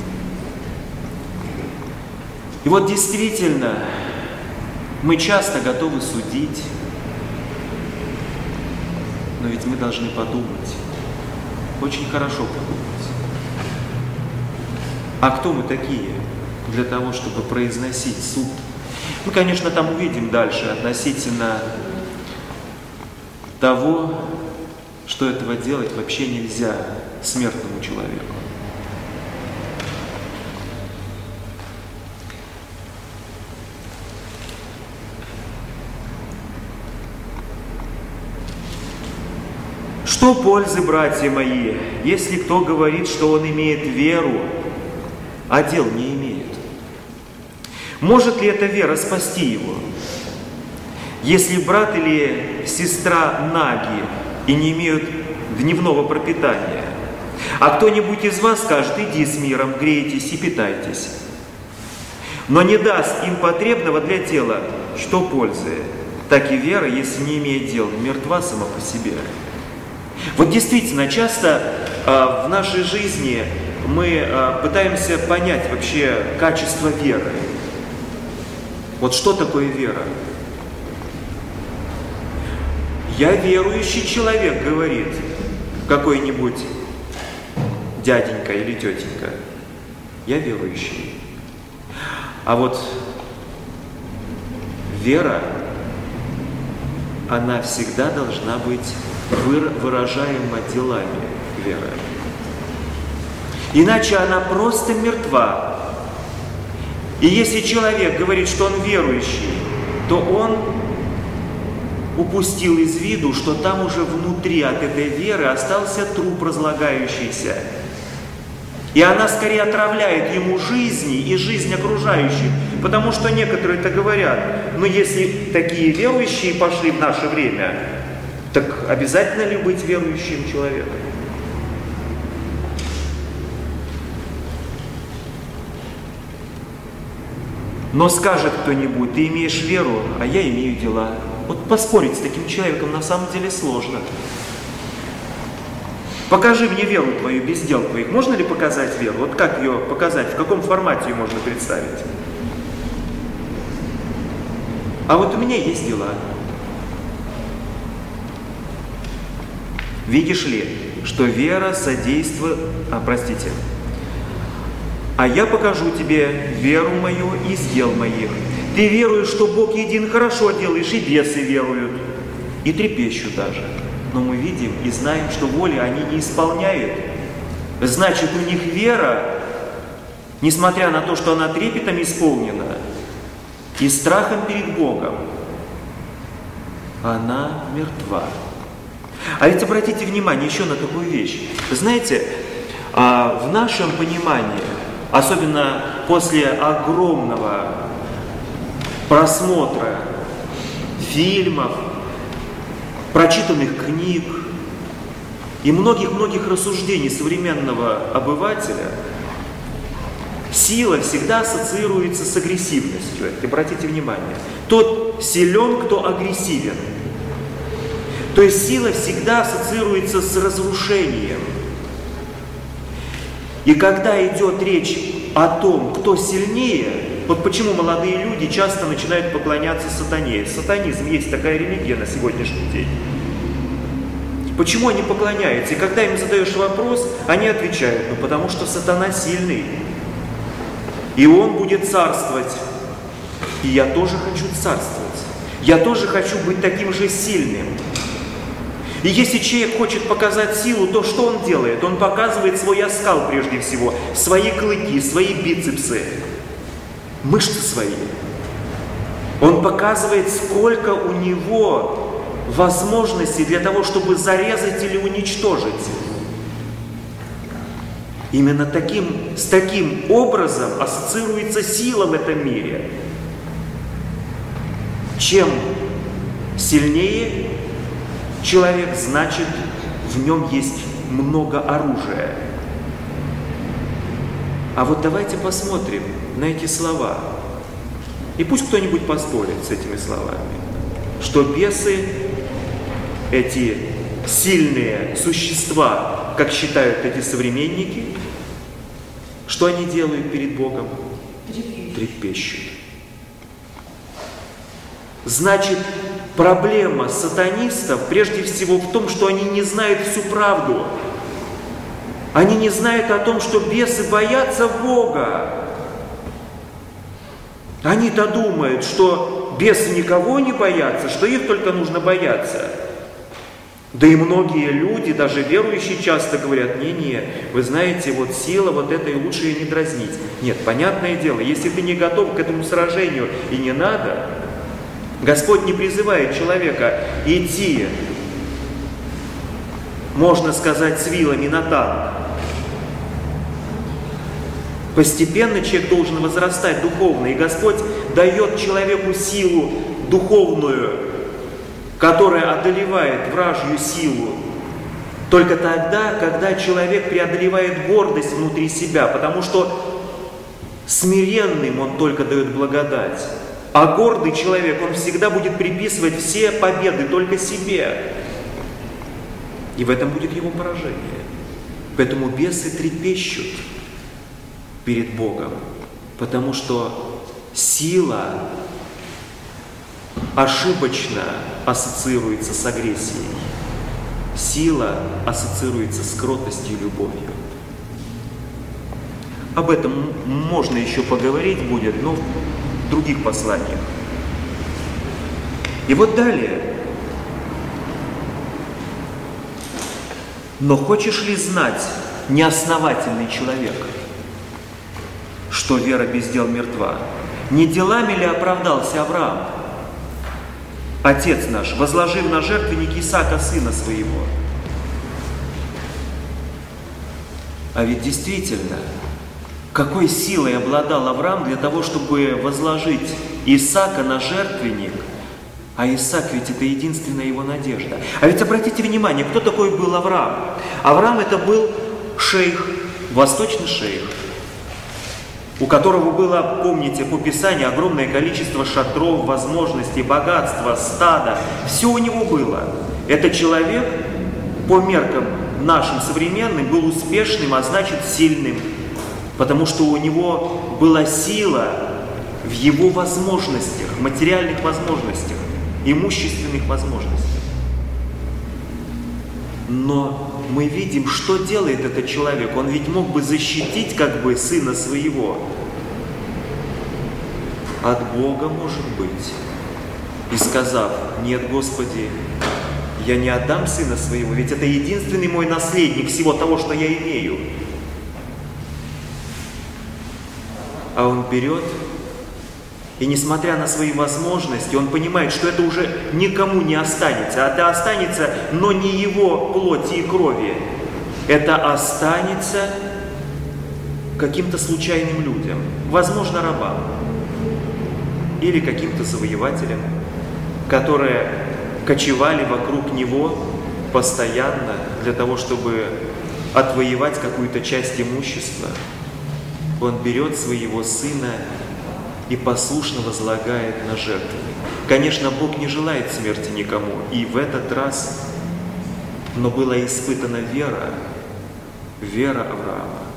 И вот действительно, мы часто готовы судить, но ведь мы должны подумать, очень хорошо подумать. А кто мы такие для того, чтобы произносить суд? Мы, конечно, там увидим дальше относительно того, что этого делать вообще нельзя смертному человеку. Что пользы, братья мои, если кто говорит, что он имеет веру, а дел не имеет? Может ли эта вера спасти его? Если брат или сестра наги и не имеют дневного пропитания, а кто-нибудь из вас скажет: иди с миром, грейтесь и питайтесь, но не даст им потребного для тела, что пользы? Так и вера, если не имеет дел, мертва сама по себе. Вот действительно, часто в нашей жизни мы пытаемся понять вообще качество веры. Вот что такое вера? Я верующий человек, говорит какой-нибудь дяденька или тетенька. Я верующий. А вот вера, она всегда должна быть выражаема делами веры. Иначе она просто мертва. И если человек говорит, что он верующий, то он упустил из виду, что там уже внутри от этой веры остался труп разлагающийся. И она скорее отравляет ему жизни и жизнь окружающих. Потому что некоторые-то говорят: ну если такие верующие пошли в наше время, так обязательно ли быть верующим человеком? Но скажет кто-нибудь: ты имеешь веру, а я имею дела. Вот поспорить с таким человеком на самом деле сложно. Покажи мне веру твою без дел твоих. Можно ли показать веру? Вот как ее показать? В каком формате ее можно представить? А вот у меня есть дела. Видишь ли, что вера содействует... А я покажу тебе веру мою из дел моих. Ты веруешь, что Бог един, хорошо делаешь, и бесы веруют, и трепещут даже. Но мы видим и знаем, что воли они не исполняют. Значит, у них вера, несмотря на то, что она трепетом исполнена и страхом перед Богом, она мертва. А ведь обратите внимание еще на такую вещь. Знаете, в нашем понимании, особенно после огромного просмотра фильмов, прочитанных книг и многих-многих рассуждений современного обывателя, сила всегда ассоциируется с агрессивностью. Обратите внимание. Тот силен, кто агрессивен. То есть сила всегда ассоциируется с разрушением. И когда идет речь о том, кто сильнее, вот почему молодые люди часто начинают поклоняться сатане. Сатанизм есть такая религия на сегодняшний день. Почему они поклоняются? И когда им задаешь вопрос, они отвечают: ну потому что сатана сильный. И он будет царствовать. И я тоже хочу царствовать. Я тоже хочу быть таким же сильным. И если человек хочет показать силу, то что он делает? Он показывает свой оскал прежде всего, свои клыки, свои бицепсы, мышцы свои. Он показывает, сколько у него возможностей для того, чтобы зарезать или уничтожить. Именно с таким образом ассоциируется сила в этом мире. Чем сильнее человек, значит, в нем есть много оружия. А вот давайте посмотрим на эти слова. И пусть кто-нибудь поспорит с этими словами, что бесы, эти сильные существа, как считают эти современники, что они делают перед Богом? Трепещут. Значит, проблема сатанистов прежде всего в том, что они не знают всю правду. Они не знают о том, что бесы боятся Бога. Они-то думают, что бесы никого не боятся, что их только нужно бояться. Да и многие люди, даже верующие, часто говорят: не-не, вы знаете, вот сила вот этой лучше ее не дразнить. Нет, понятное дело, если ты не готов к этому сражению и не надо, Господь не призывает человека идти, можно сказать, с вилами на танк. Постепенно человек должен возрастать духовно, и Господь дает человеку силу духовную, которая одолевает вражью силу, только тогда, когда человек преодолевает гордость внутри себя, потому что смиренным он только дает благодать. А гордый человек, он всегда будет приписывать все победы только себе. И в этом будет его поражение. Поэтому бесы трепещут перед Богом, потому что сила ошибочно ассоциируется с агрессией. Сила ассоциируется с кротостью и любовью. Об этом можно еще поговорить будет, но в других посланиях. И вот далее. Но хочешь ли знать, неосновательный человек, что вера без дел мертва? Не делами ли оправдался Авраам, отец наш, возложив на жертвенник Исаака, сына своего? А ведь действительно, какой силой обладал Авраам для того, чтобы возложить Исаака на жертвенник, а Исаак ведь это единственная его надежда. А ведь обратите внимание, кто такой был Авраам? Авраам это был шейх, восточный шейх, у которого было, помните, по Писанию, огромное количество шатров, возможностей, богатства, стада. Все у него было. Это человек, по меркам нашим современным, был успешным, а значит сильным, потому что у него была сила в его возможностях, материальных возможностях, имущественных возможностях. Но мы видим, что делает этот человек. Он ведь мог бы защитить как бы сына своего. От Бога, может быть. И сказав: нет, Господи, я не отдам сына своего, ведь это единственный мой наследник всего того, что я имею. А он берет, и несмотря на свои возможности, он понимает, что это уже никому не останется. А это останется, но не его плоти и крови. Это останется каким-то случайным людям, возможно, рабам. Или каким-то завоевателям, которые кочевали вокруг него постоянно для того, чтобы отвоевать какую-то часть имущества. Он берет своего сына и послушно возлагает на жертву. Конечно, Бог не желает смерти никому, и в этот раз, но была испытана вера Авраама.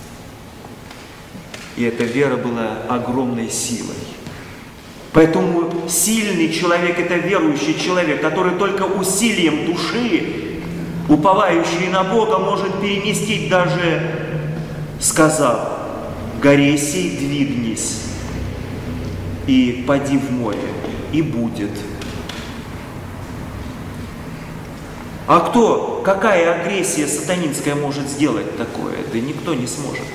И эта вера была огромной силой. Поэтому сильный человек – это верующий человек, который только усилием души, уповающий на Бога, может переместить даже, сказав: «Горе сей двигнись, и поди в море, и будет». А кто, какая агрессия сатанинская может сделать такое? Да никто не сможет.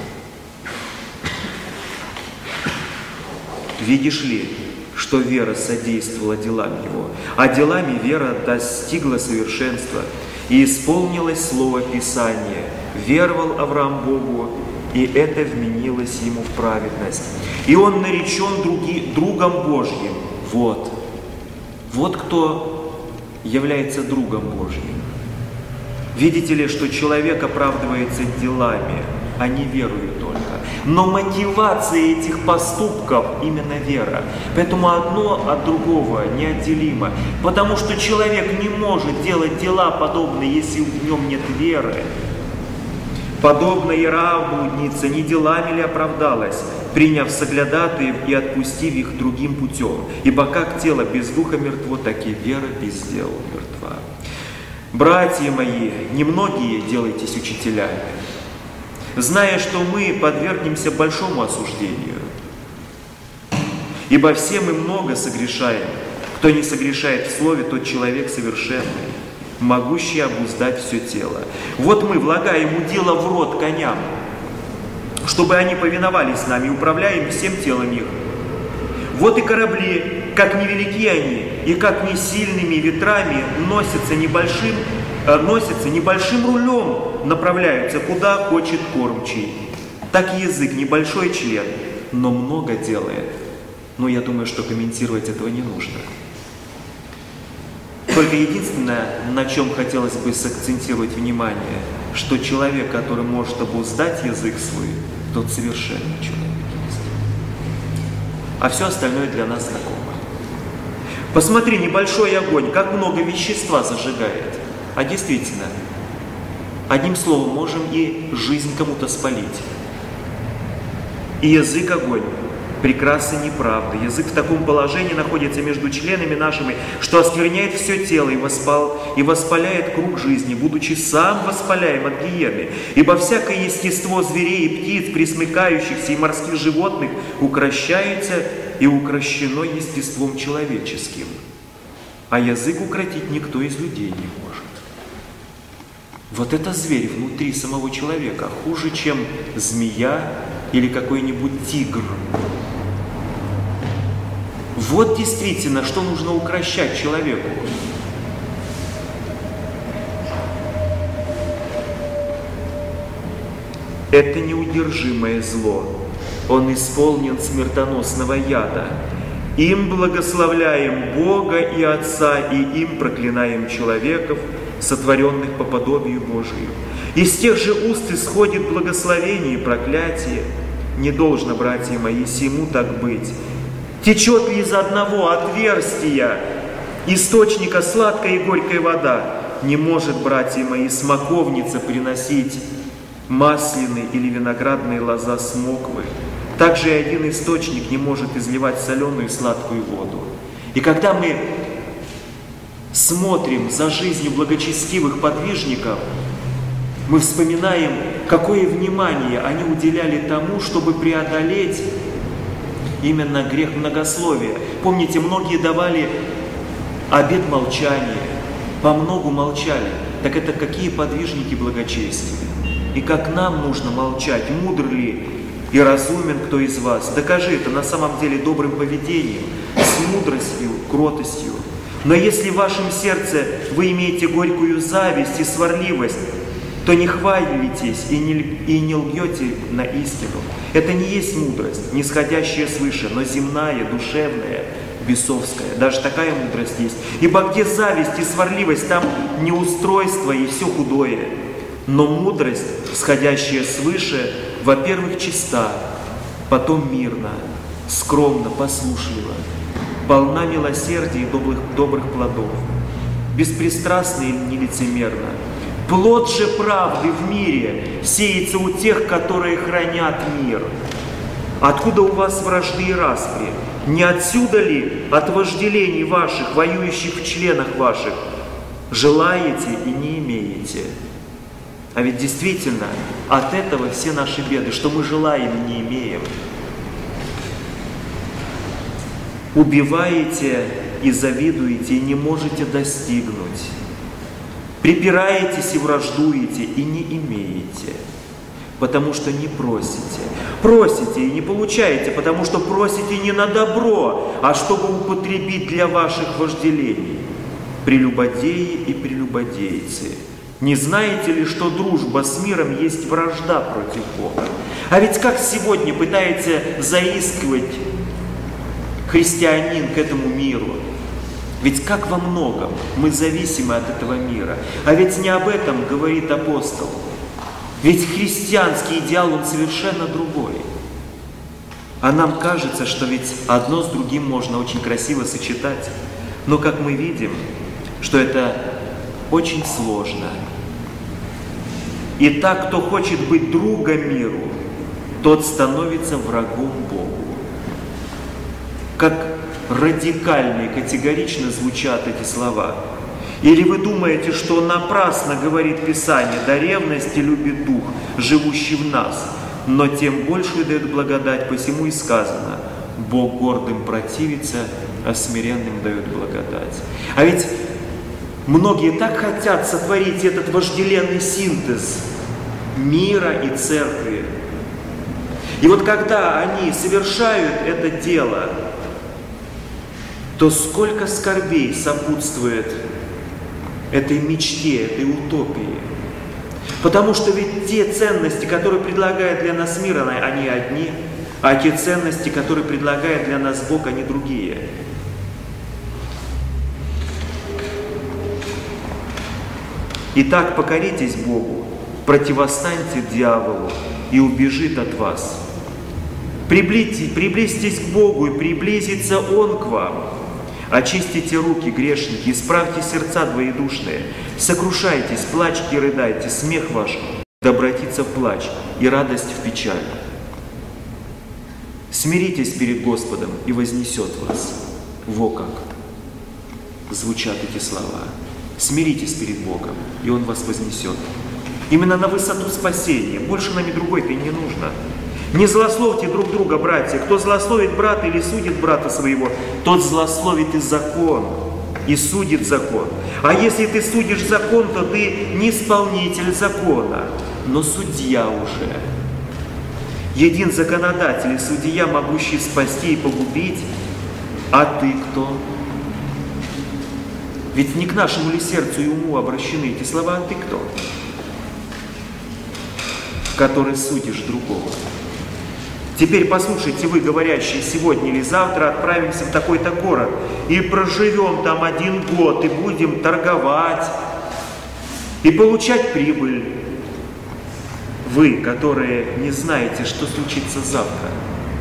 Видишь ли, что вера содействовала делам его, а делами вера достигла совершенства, и исполнилось слово Писания: веровал Авраам Богу, и это вменилось ему в праведность. И он наречен другом Божьим. Вот кто является другом Божьим. Видите ли, что человек оправдывается делами, а не верою только. Но мотивация этих поступков именно вера. Поэтому одно от другого неотделимо. Потому что человек не может делать дела подобные, если в нем нет веры. Подобно Иоаву блудница, не делами ли оправдалась, приняв соглядатаев и отпустив их другим путем? Ибо как тело без духа мертво, так и вера без дел мертва. Братья мои, немногие делайтесь учителями, зная, что мы подвергнемся большому осуждению. Ибо все мы много согрешаем. Кто не согрешает в слове, тот человек совершенный, могущий обуздать все тело. Вот мы влагаем удила в рот коням, чтобы они повиновались нам, и управляем всем телом их. Вот и корабли, как невелики они, и как не сильными ветрами носятся небольшим рулем, направляются, куда хочет кормчий. Так и язык небольшой член, но много делает. Но я думаю, что комментировать этого не нужно. Только единственное, на чем хотелось бы сакцентировать внимание, что человек, который может обуздать язык свой, тот совершенный человек. А все остальное для нас знакомо. Посмотри, небольшой огонь, как много вещества зажигает. А действительно, одним словом, можем и жизнь кому-то спалить. И язык огонь. Прекрасна неправда. Язык в таком положении находится между членами нашими, что оскверняет все тело и воспаляет круг жизни, будучи сам воспаляем от гиены. Ибо всякое естество зверей и птиц, пресмыкающихся и морских животных, укрощается и укрощено естеством человеческим. А язык укротить никто из людей не может. Вот это зверь внутри самого человека, хуже, чем змея или какой-нибудь тигр. Вот действительно, что нужно укрощать человеку. Это неудержимое зло. Он исполнен смертоносного яда. Им благословляем Бога и Отца, и им проклинаем человеков, сотворенных по подобию Божию. Из тех же уст исходит благословение и проклятие. Не должно, братья мои, сему так быть. Течет ли из одного отверстия источника сладкая и горькая вода? не может, братья мои, смоковница приносить масляные или виноградные лоза с моквы. Также и один источник не может изливать соленую и сладкую воду. И когда мы смотрим за жизнью благочестивых подвижников, мы вспоминаем, какое внимание они уделяли тому, чтобы преодолеть именно грех многословия. Помните, многие давали обет молчания, по многу молчали. Так это какие подвижники благочестия? И как нам нужно молчать? Мудр ли и разумен кто из вас? Докажи это на самом деле добрым поведением, с мудростью, кротостью. Но если в вашем сердце вы имеете горькую зависть и сварливость, то не хвалитесь и не лгете на истину. Это не есть мудрость, нисходящая свыше, но земная, душевная, бесовская. Даже такая мудрость есть. Ибо где зависть и сварливость, там неустройство и все худое. Но мудрость, сходящая свыше, во-первых, чиста, потом мирна, скромна, послушлива, полна милосердия и добрых плодов, беспристрастна и нелицемерна. Плод же правды в мире сеется у тех, которые хранят мир. Откуда у вас вражды и распри? Не отсюда ли от вожделений ваших, воюющих в членах ваших, желаете и не имеете? А ведь действительно от этого все наши беды, что мы желаем и не имеем. Убиваете и завидуете, и не можете достигнуть. Припираетесь и враждуете, и не имеете, потому что не просите. Просите и не получаете, потому что просите не на добро, а чтобы употребить для ваших вожделений. Прелюбодеи и прелюбодейцы, не знаете ли, что дружба с миром есть вражда против Бога? А ведь как сегодня пытается заискивать христианин к этому миру? Ведь как во многом мы зависимы от этого мира. А ведь не об этом говорит апостол. Ведь христианский идеал, он совершенно другой. А нам кажется, что ведь одно с другим можно очень красиво сочетать. Но как мы видим, что это очень сложно. И так, кто хочет быть другом миру, тот становится врагом Богу. Как радикально и категорично звучат эти слова. Или вы думаете, что напрасно говорит Писание: да ревности любит Дух, живущий в нас, но тем большую дает благодать, посему и сказано: Бог гордым противится, а смиренным дает благодать. А ведь многие так хотят сотворить этот вожделенный синтез мира и церкви. И вот когда они совершают это дело, то сколько скорбей сопутствует этой мечте, этой утопии. Потому что ведь те ценности, которые предлагает для нас мир, они одни, а те ценности, которые предлагает для нас Бог, они другие. Итак, покоритесь Богу, противостаньте дьяволу, и убежит от вас. Приблизьтесь к Богу, и приблизится Он к вам. Очистите руки, грешники, исправьте сердца двоедушные, сокрушайтесь, плачьте и рыдайте, смех ваш да обратится в плач и радость в печаль. Смиритесь перед Господом, и вознесет вас. Во как звучат эти слова. Смиритесь перед Богом, и Он вас вознесет. Именно на высоту спасения. Больше нам и другой-то и не нужно. Не злословьте друг друга, братья. Кто злословит брата или судит брата своего, тот злословит и закон, и судит закон. А если ты судишь закон, то ты не исполнитель закона, но судья уже. Един законодатель и судья, могущий спасти и погубить, а ты кто? Ведь не к нашему ли сердцу и уму обращены эти слова, а ты кто? Который судишь другого. Теперь послушайте вы, говорящие: сегодня или завтра отправимся в такой-то город и проживем там 1 год, и будем торговать, и получать прибыль. Вы, которые не знаете, что случится завтра.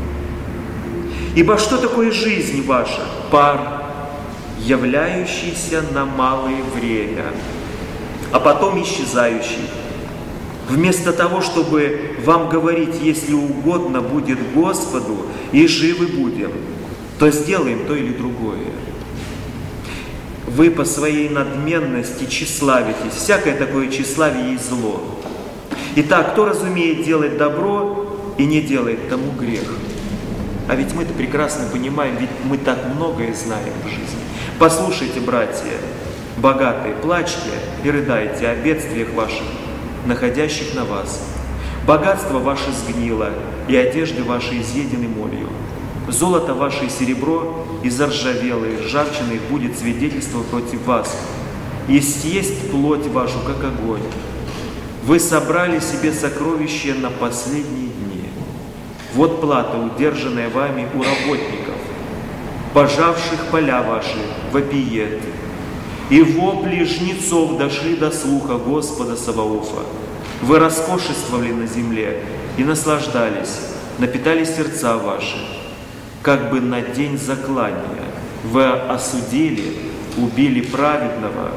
Ибо что такое жизнь ваша? Пар, являющийся на малое время. а потом исчезающий. Вместо того, чтобы вам говорить, если угодно будет Господу, и живы будем, то сделаем то или другое. Вы по своей надменности тщеславитесь. Всякое такое тщеславие есть зло. Итак, кто разумеет делать добро и не делает, тому грех. А ведь мы-то прекрасно понимаем, ведь мы так многое знаем в жизни. Послушайте, братья, богатые, плачьте и рыдайте о бедствиях ваших, находящих на вас. Богатство ваше сгнило, и одежды ваши изъедены молью. Золото ваше и серебро и заржавелое, ржавчиной будет свидетельство против вас. И съесть плоть вашу, как огонь. Вы собрали себе сокровища на последние дни. Вот плата, удержанная вами у работников, пожавших поля ваши, вопиет. И вопли жнецов дошли до слуха Господа Саваофа. Вы роскошествовали на земле и наслаждались, напитали сердца ваши. Как бы на день заклания вы осудили, убили праведного,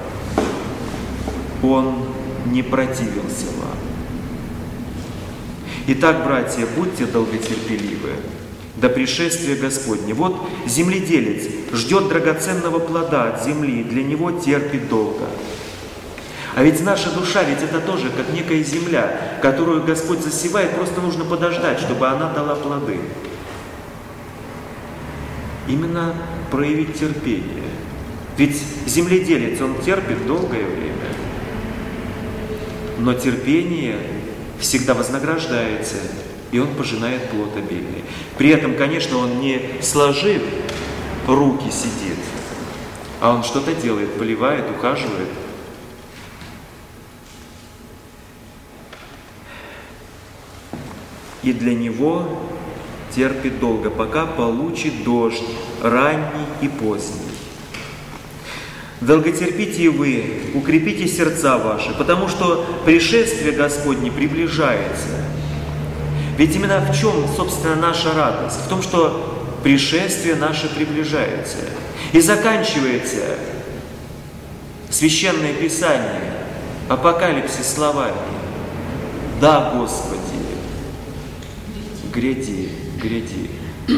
он не противился вам. Итак, братья, будьте долготерпеливы до пришествия Господня. Вот земледелец ждет драгоценного плода от земли, для него терпит долго. А ведь наша душа, ведь это тоже как некая земля, которую Господь засевает, просто нужно подождать, чтобы она дала плоды. Именно проявить терпение. Ведь земледелец, он терпит долгое время, но терпение всегда вознаграждается, и он пожинает плод обильный. При этом, конечно, он не сложив руки сидит, а он что-то делает, поливает, ухаживает. И для него терпит долго, пока получит дождь, ранний и поздний. Долготерпите и вы, укрепите сердца ваши, потому что пришествие Господне приближается. Ведь именно в чем, собственно, наша радость? В том, что пришествие наше приближается. И заканчивается Священное Писание, Апокалипсис словами: «Да, Господи, гряди, гряди».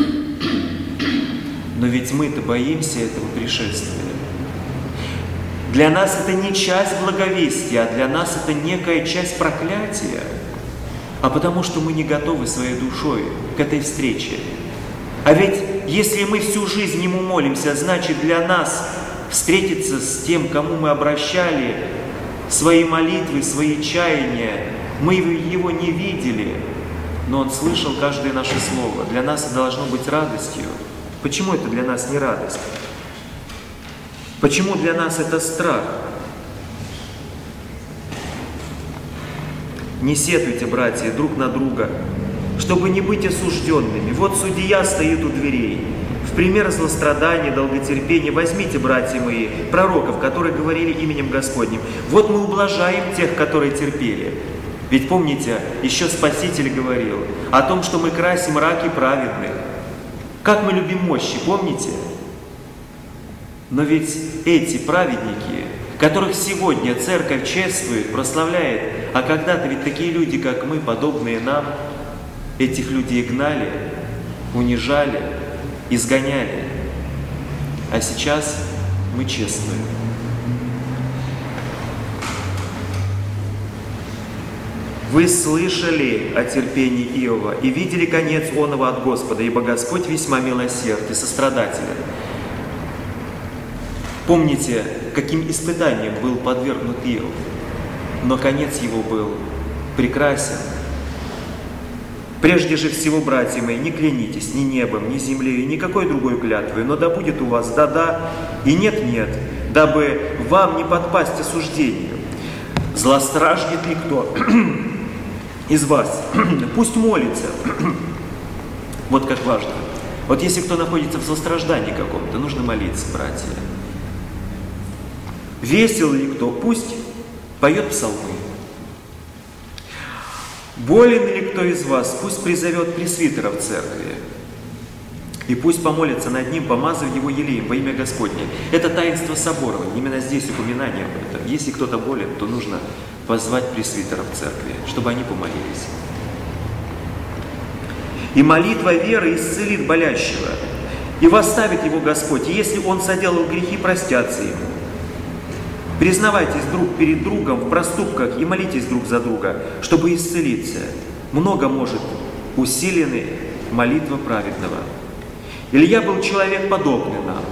Но ведь мы-то боимся этого пришествия. Для нас это не часть благовестия, а для нас это некая часть проклятия. А потому что мы не готовы своей душой к этой встрече. А ведь если мы всю жизнь Ему молимся, значит для нас встретиться с тем, кому мы обращали свои молитвы, свои чаяния, мы Его не видели, но Он слышал каждое наше слово. Для нас это должно быть радостью. Почему это для нас не радость? Почему для нас это страх? Не сетуйте, братья, друг на друга, чтобы не быть осужденными. Вот судья стоит у дверей. В пример злострадания, долготерпения возьмите, братья мои, пророков, которые говорили именем Господним. Вот мы ублажаем тех, которые терпели. Ведь помните, еще Спаситель говорил о том, что мы красим раки праведных. Как мы любим мощи, помните? Но ведь эти праведники, которых сегодня Церковь чествует, прославляет, а когда-то ведь такие люди, как мы, подобные нам, этих людей гнали, унижали, изгоняли. А сейчас мы чествуем. Вы слышали о терпении Иова и видели конец оного от Господа, ибо Господь весьма милосерд и сострадателен. Помните, каким испытанием был подвергнут Иов, но конец его был прекрасен. Прежде же всего, братья мои, не клянитесь ни небом, ни землей, никакой другой клятвой, но да будет у вас да-да и нет-нет, дабы вам не подпасть осуждению. Злостраждет ли кто из вас? Пусть молится. Вот как важно. Вот если кто находится в злостраждании каком-то, нужно молиться, братья. Весел ли кто? Пусть поет псалмы. Болен ли кто из вас? Пусть призовет пресвитера в церкви. и пусть помолятся над ним, помазав его елеем во имя Господне. Это таинство соборования, именно здесь упоминание об этом. Если кто-то болен, то нужно позвать пресвитеров церкви, чтобы они помолились. И молитва веры исцелит болящего, и восставит его Господь. И если он соделал грехи, простятся ему. Признавайтесь друг перед другом в проступках и молитесь друг за друга, чтобы исцелиться. Много может усилены молитва праведного. Илья был человек подобный нам.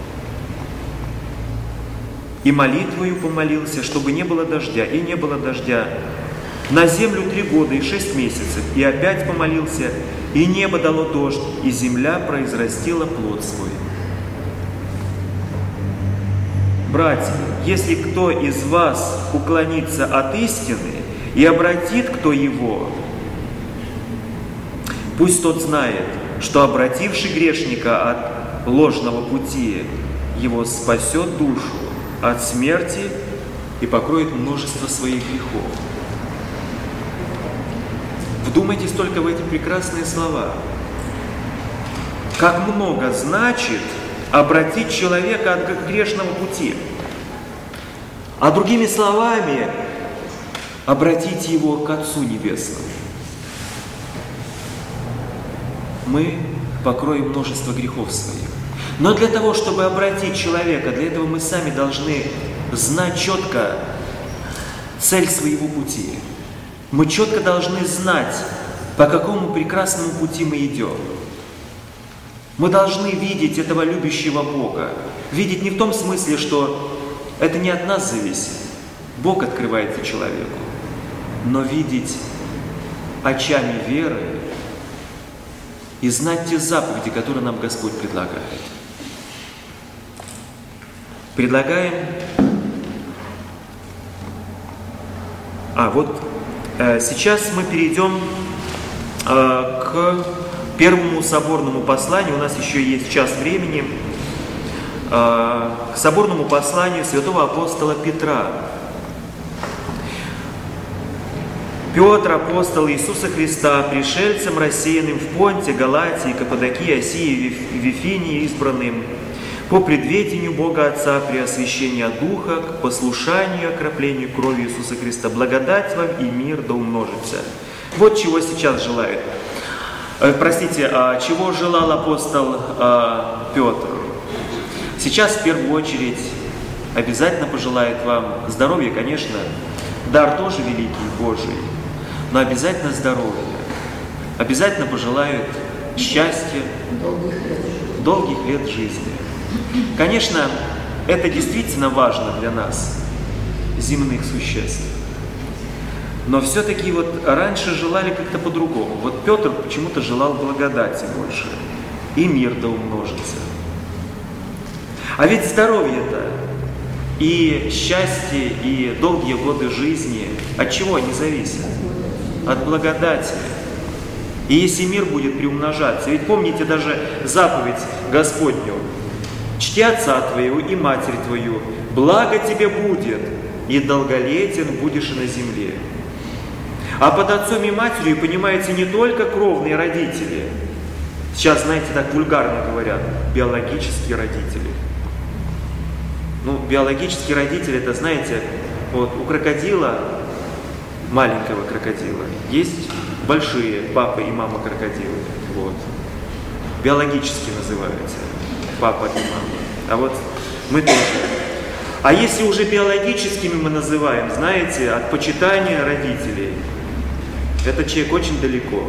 И молитвою помолился, чтобы не было дождя, и не было дождя. На землю 3 года и 6 месяцев, и опять помолился, и небо дало дождь, и земля произрастила плод свой. Братья, если кто из вас уклонится от истины и обратит кто его, пусть тот знает, что обративший грешника от ложного пути, его спасет душу от смерти и покроет множество своих грехов. Вдумайтесь только в эти прекрасные слова. Как много значит обратить человека от грешного пути. А другими словами, обратить его к Отцу Небесному. Мы покроем множество грехов своих. Но для того, чтобы обратить человека, для этого мы сами должны знать четко цель своего пути. Мы четко должны знать, по какому прекрасному пути мы идем. Мы должны видеть этого любящего Бога. Видеть не в том смысле, что это не от нас зависит. Бог открывается человеку. Но видеть очами веры и знать те заповеди, которые нам Господь предлагает. Предлагаем... Сейчас мы перейдем к первому соборному посланию. У нас еще есть час времени. К соборному посланию святого апостола Петра. Петр, апостол Иисуса Христа, пришельцем, рассеянным в Понте, Галатии, Каппадокии, Асии, Вифинии, избранным, по предведению Бога Отца при освящении Духа, к послушанию и окроплению крови Иисуса Христа, благодать вам и мир да умножится. Вот чего сейчас желает. Чего желал апостол Петр? Сейчас в первую очередь обязательно пожелает вам здоровья, конечно, дар тоже великий Божий, но обязательно здоровья. Обязательно пожелает счастья, долгих лет жизни. Конечно, это действительно важно для нас, земных существ. Но все-таки раньше желали как-то по-другому. Вот Петр почему-то желал благодати больше. И мир да умножится. А ведь здоровье-то и счастье, и долгие годы жизни, от чего они зависят? От благодати. И если мир будет приумножаться, ведь помните даже заповедь Господню: «Чти отца твоего и матерь твою, благо тебе будет, и долголетен будешь и на земле». А под отцом и матерью понимаете не только кровные родители. Сейчас, знаете, так вульгарно говорят, биологические родители. Биологические родители, это, знаете, у крокодила, маленького крокодила, есть большие папа и мама крокодилы. Биологически называются папа и мама. А мы тоже. А если уже биологическими мы называем, знаете, от почитания родителей, этот человек очень далеко.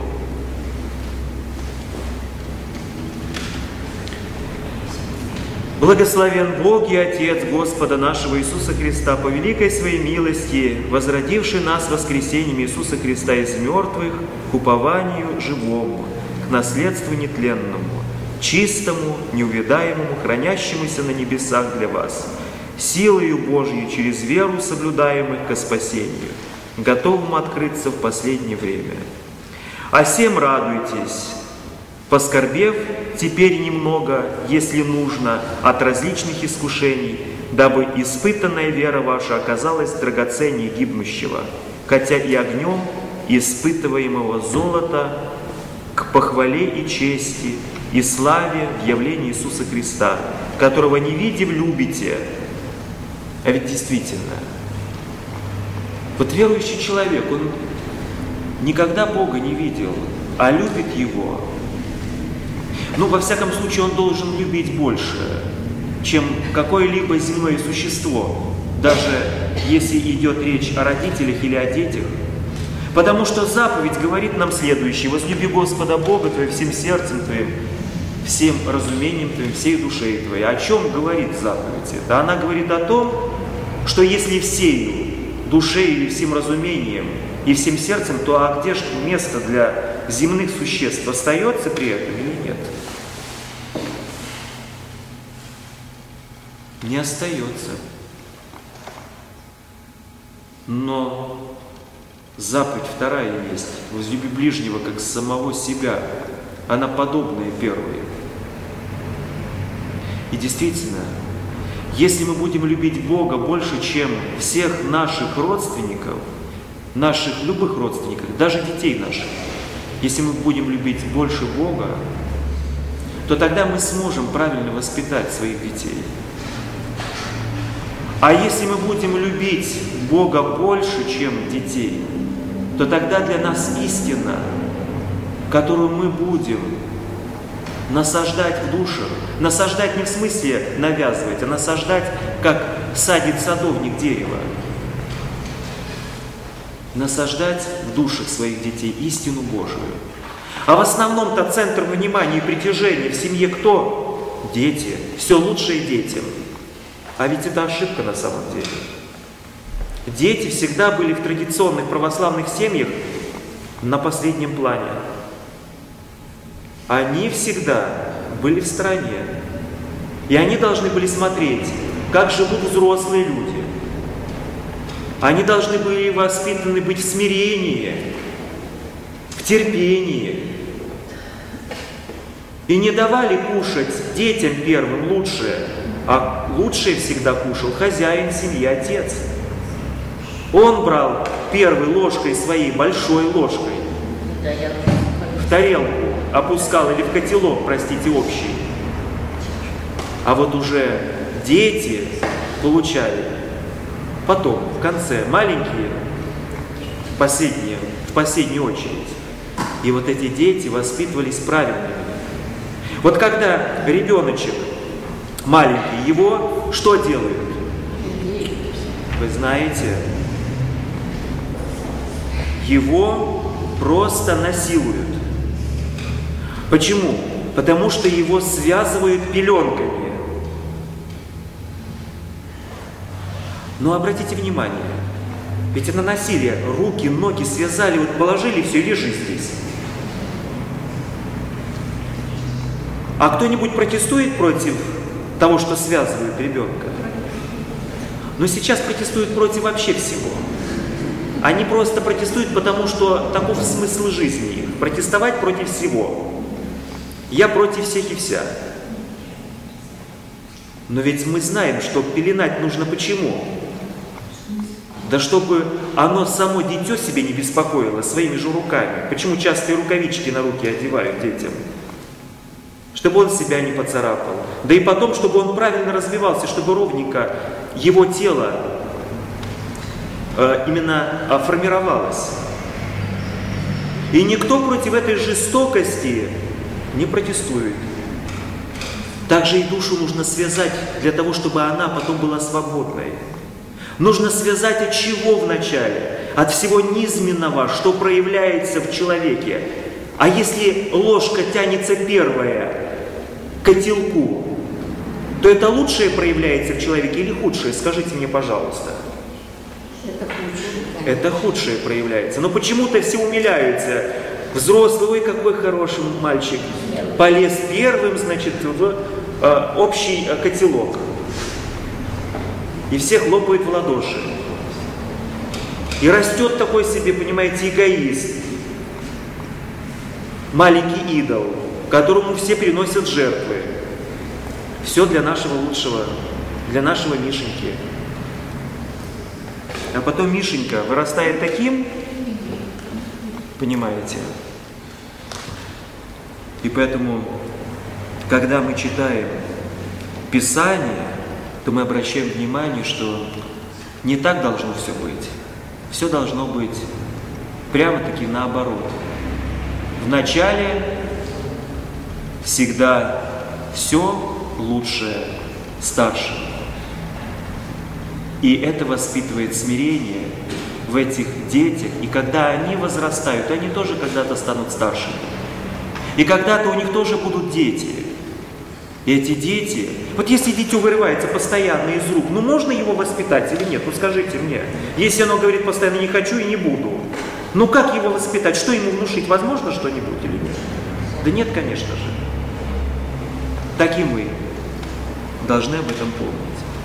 Благословен Бог и Отец Господа нашего Иисуса Христа, по великой своей милости, возродивший нас воскресением Иисуса Христа из мертвых к упованию живому, к наследству нетленному, чистому, неувядаемому, хранящемуся на небесах для вас, силою Божьей через веру соблюдаемых ко спасению, готовым открыться в последнее время. А сем радуйтесь, поскорбев теперь немного, если нужно, от различных искушений, дабы испытанная вера ваша оказалась драгоценнее гибнущего, хотя и огнем испытываемого золота, к похвале и чести и славе в явлении Иисуса Христа, которого не видев, любите. А ведь действительно, вот верующий человек, он никогда Бога не видел, а любит Его. Ну, во всяком случае, он должен любить больше, чем какое-либо земное существо, даже если идет речь о родителях или о детях. Потому что заповедь говорит нам следующее: возлюби Господа Бога твоего всем сердцем твоим, всем разумением твоим, всей душей твоей. О чем говорит заповедь эта? Она говорит о том, что если всей душой или всем разумением и всем сердцем, то а где же место для земных существ остается при этом или нет? Не остается. Но заповедь вторая есть: возлюби ближнего как самого себя. Она подобная первой. И действительно, если мы будем любить Бога больше, чем всех наших родственников, наших любых родственников, даже детей наших, если мы будем любить больше Бога, то тогда мы сможем правильно воспитать своих детей. А если мы будем любить Бога больше, чем детей, то тогда для нас истина, которую мы будем насаждать в душах, насаждать не в смысле навязывать, а насаждать, как садит садовник дерево, насаждать в душах своих детей истину Божию. А в основном-то центр внимания и притяжения в семье кто? Дети. Все лучшее детям. А ведь это ошибка на самом деле. Дети всегда были в традиционных православных семьях на последнем плане. Они всегда были в стороне. И они должны были смотреть, как живут взрослые люди. Они должны были воспитаны быть в смирении, в терпении. И не давали кушать детям первым лучшее, а лучшее всегда кушал хозяин семьи, отец. Он брал первой ложкой своей, большой ложкой, в тарелку опускал или в котелок, простите, общий. А вот уже дети получали потом, в конце, маленькие, в последнюю очередь. И вот эти дети воспитывались правильными. Вот когда ребеночек маленький, его что делают? Вы знаете, его просто насилуют. Почему? Потому что его связывают пеленками. Но обратите внимание, ведь это насилие. Руки, ноги связали, вот положили, все, лежи здесь. А кто-нибудь протестует против того, что связывают ребенка? Но сейчас протестуют против вообще всего. Они просто протестуют, потому что таков смысл жизни их. Протестовать против всего. Я против всех и вся. Но ведь мы знаем, что пеленать нужно почему? Да чтобы оно само дитё себе не беспокоило своими же руками. Почему частые рукавички на руки одевают детям? Чтобы он себя не поцарапал. Да и потом, чтобы он правильно развивался, чтобы ровненько его тело именно формировалось. И никто против этой жестокости не протестует. Также и душу нужно связать для того, чтобы она потом была свободной. Нужно связать от чего вначале? От всего низменного, что проявляется в человеке. А если ложка тянется первая к котелку, то это лучшее проявляется в человеке или худшее? Скажите мне, пожалуйста. Это худшее проявляется. Но почему-то все умиляются. Взрослый, ой, какой хороший мальчик. Полез первым, значит, в общий котелок. И все хлопают в ладоши. И растет такой себе, понимаете, эгоист. Маленький идол, которому все приносят жертвы. Все для нашего лучшего, для нашего Мишеньки. А потом Мишенька вырастает таким, понимаете? И поэтому когда мы читаем Писание, то мы обращаем внимание, что не так должно все быть. Все должно быть прямо-таки наоборот. Вначале всегда все лучшее старшим. И это воспитывает смирение в этих детях. И когда они возрастают, они тоже когда-то станут старшими. И когда-то у них тоже будут дети. И эти дети, вот если дитё вырывается постоянно из рук, ну можно его воспитать или нет? Ну скажите мне. Если оно говорит постоянно «не хочу и не буду», ну как его воспитать? Что ему внушить? Возможно что-нибудь или нет? Да нет, конечно же. Так и мы должны об этом помнить.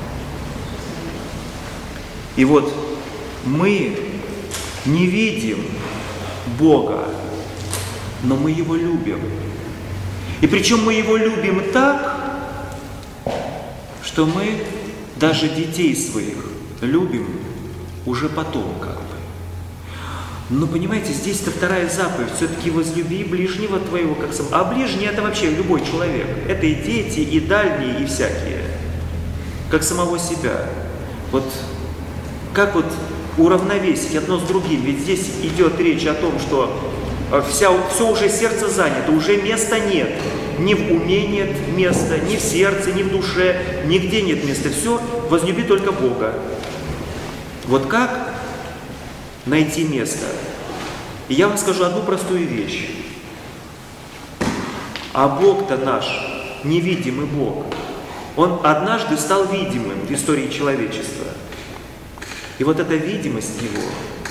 И вот мы не видим Бога, но мы Его любим. И причем мы Его любим так, что мы даже детей своих любим уже потом как бы. Но понимаете, здесь-то вторая заповедь, все-таки возлюби ближнего твоего как сам. А ближний это вообще любой человек. Это и дети, и дальние, и всякие. Как самого себя. Вот как вот уравновесить одно с другим? Ведь здесь идет речь о том, что все уже сердце занято, уже места нет. Ни в уме нет места, ни в сердце, ни в душе, нигде нет места. Все, возлюби только Бога. Вот как найти место? И я вам скажу одну простую вещь. А Бог-то наш, невидимый Бог, Он однажды стал видимым в истории человечества. И вот эта видимость Его,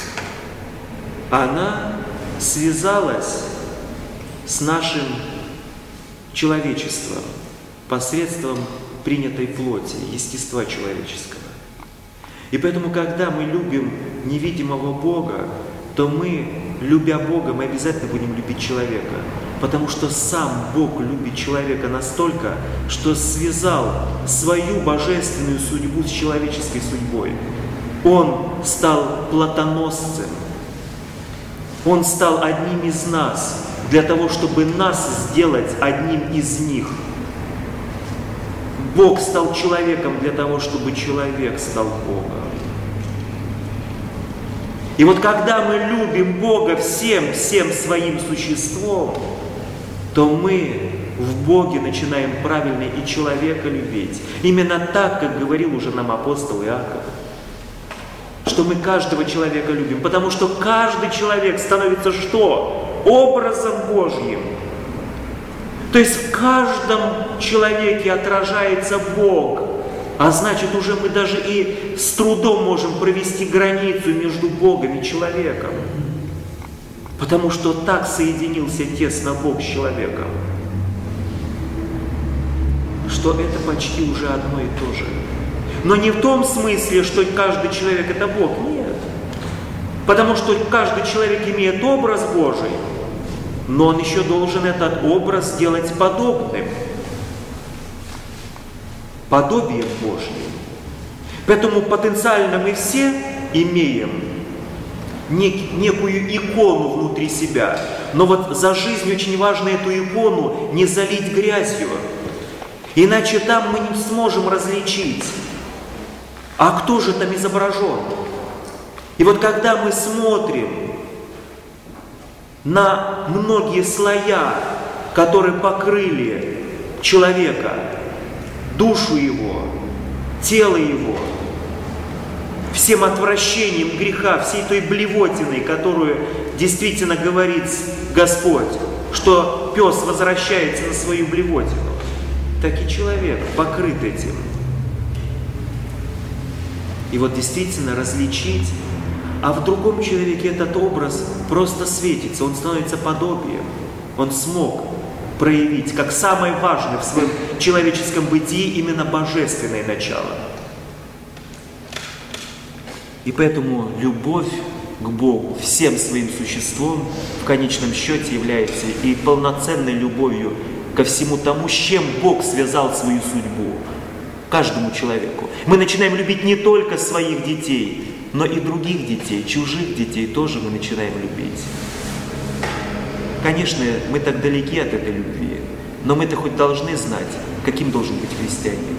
она связалась с нашим человечеством посредством принятой плоти, естества человеческого. И поэтому, когда мы любим невидимого Бога, то мы, любя Бога, мы обязательно будем любить человека. Потому что сам Бог любит человека настолько, что связал свою божественную судьбу с человеческой судьбой. Он стал плотоносцем. Он стал одним из нас, для того, чтобы нас сделать одним из них. Бог стал человеком для того, чтобы человек стал Богом. И вот когда мы любим Бога всем своим существом, то мы в Боге начинаем правильно и человека любить. Именно так, как говорил уже нам апостол Иаков. Что мы каждого человека любим, потому что каждый человек становится что? Образом Божьим. То есть в каждом человеке отражается Бог. А значит, уже мы даже и с трудом можем провести границу между Богом и человеком. Потому что так соединился тесно Бог с человеком, что это почти уже одно и то же. Но не в том смысле, что каждый человек это Бог. Нет. Потому что каждый человек имеет образ Божий, но он еще должен этот образ сделать подобным. Подобием Божьим. Поэтому потенциально мы все имеем некую икону внутри себя. Но вот за жизнь очень важно эту икону не залить грязью. Иначе там мы не сможем различить, а кто же там изображен. И вот когда мы смотрим на многие слоя, которые покрыли человека, душу его, тело его, всем отвращением греха, всей той блевотиной, которую действительно говорит Господь, что пес возвращается на свою блевотину, так и человек покрыт этим. И вот действительно различить, а в другом человеке этот образ просто светится, он становится подобием, он смог проявить, как самое важное в своем человеческом бытии, именно божественное начало. И поэтому любовь к Богу всем своим существом в конечном счете является и полноценной любовью ко всему тому, с чем Бог связал свою судьбу, каждому человеку. Мы начинаем любить не только своих детей, но и других детей, чужих детей тоже мы начинаем любить. Конечно, мы так далеки от этой любви, Но мы-то хоть должны знать, каким должен быть христианин.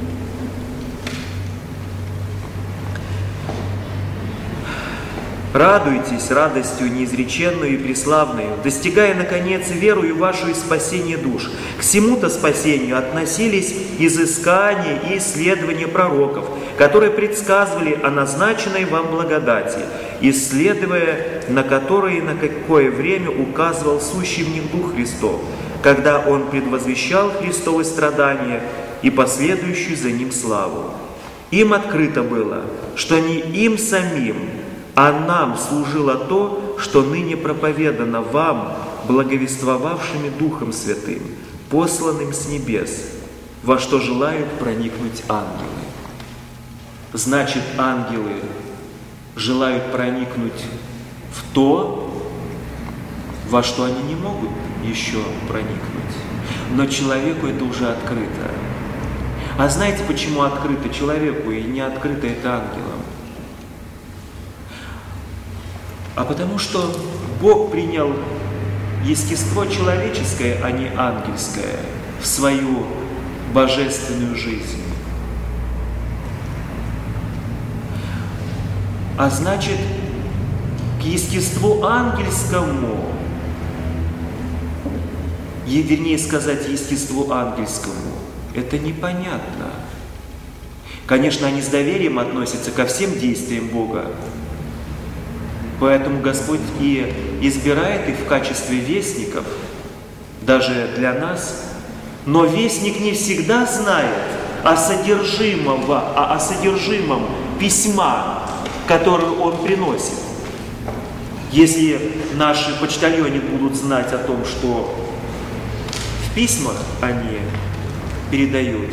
Радуйтесь радостью неизреченную и преславную, достигая, наконец, верою вашу и спасение душ. К сему-то спасению относились изыскания и исследования пророков, которые предсказывали о назначенной вам благодати, исследуя на которые и на какое время указывал сущий в них Дух Христов, когда Он предвозвещал Христовы страдания и последующую за Ним славу. Им открыто было, что не им самим, а нам служило то, что ныне проповедано вам, благовествовавшими Духом Святым, посланным с небес, во что желают проникнуть ангелы. Значит, ангелы желают проникнуть в то, во что они не могут еще проникнуть. Но человеку это уже открыто. А знаете, почему открыто человеку и не открыто это ангелам? А потому что Бог принял естество человеческое, а не ангельское, в свою божественную жизнь. А значит, к естеству ангельскому, вернее сказать, естеству ангельскому, это непонятно. Конечно, они с доверием относятся ко всем действиям Бога, поэтому Господь и избирает их в качестве вестников, даже для нас. Но вестник не всегда знает о содержимом письма, которое он приносит. Если наши почтальоны будут знать о том, что в письмах они передают,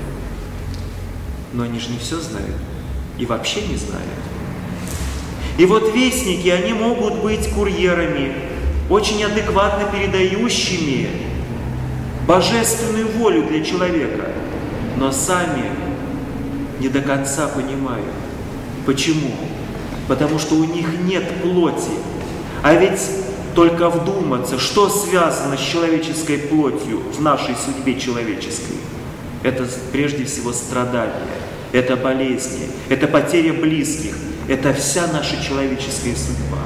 но они же не все знают и вообще не знают. И вот вестники, они могут быть курьерами, очень адекватно передающими божественную волю для человека, но сами не до конца понимают. Почему? Потому что у них нет плоти. А ведь только вдуматься, что связано с человеческой плотью в нашей судьбе человеческой. Это прежде всего страдания, это болезни, это потеря близких. Это вся наша человеческая судьба.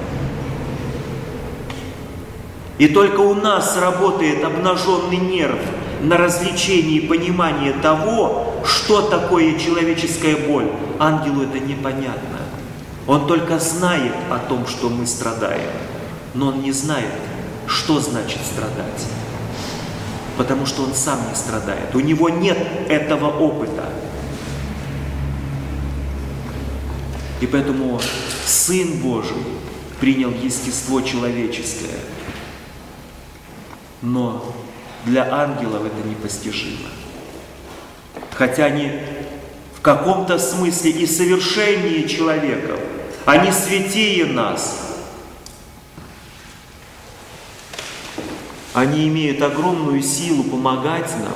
И только у нас работает обнаженный нерв на развлечение и понимание того, что такое человеческая боль. Ангелу это непонятно. Он только знает о том, что мы страдаем, но он не знает, что значит страдать. Потому что он сам не страдает. У него нет этого опыта. И поэтому Сын Божий принял естество человеческое. Но для ангелов это непостижимо. Хотя они в каком-то смысле и совершеннее человеков, они святее нас. Они имеют огромную силу помогать нам.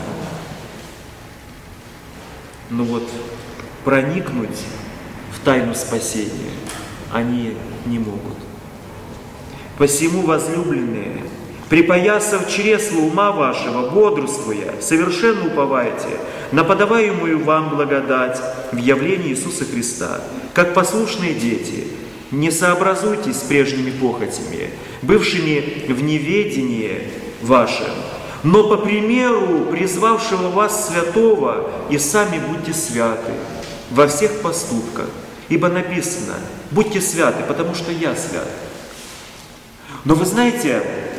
Но вот проникнуть в тайну спасения они не могут. Посему, возлюбленные, припоясав чресла ума вашего, бодрствуя, совершенно уповайте на подаваемую вам благодать в явлении Иисуса Христа, как послушные дети, не сообразуйтесь с прежними похотями, бывшими в неведении вашем, но по примеру призвавшего вас святого, и сами будьте святы во всех поступках. Ибо написано: будьте святы, потому что я свят. Но вы знаете,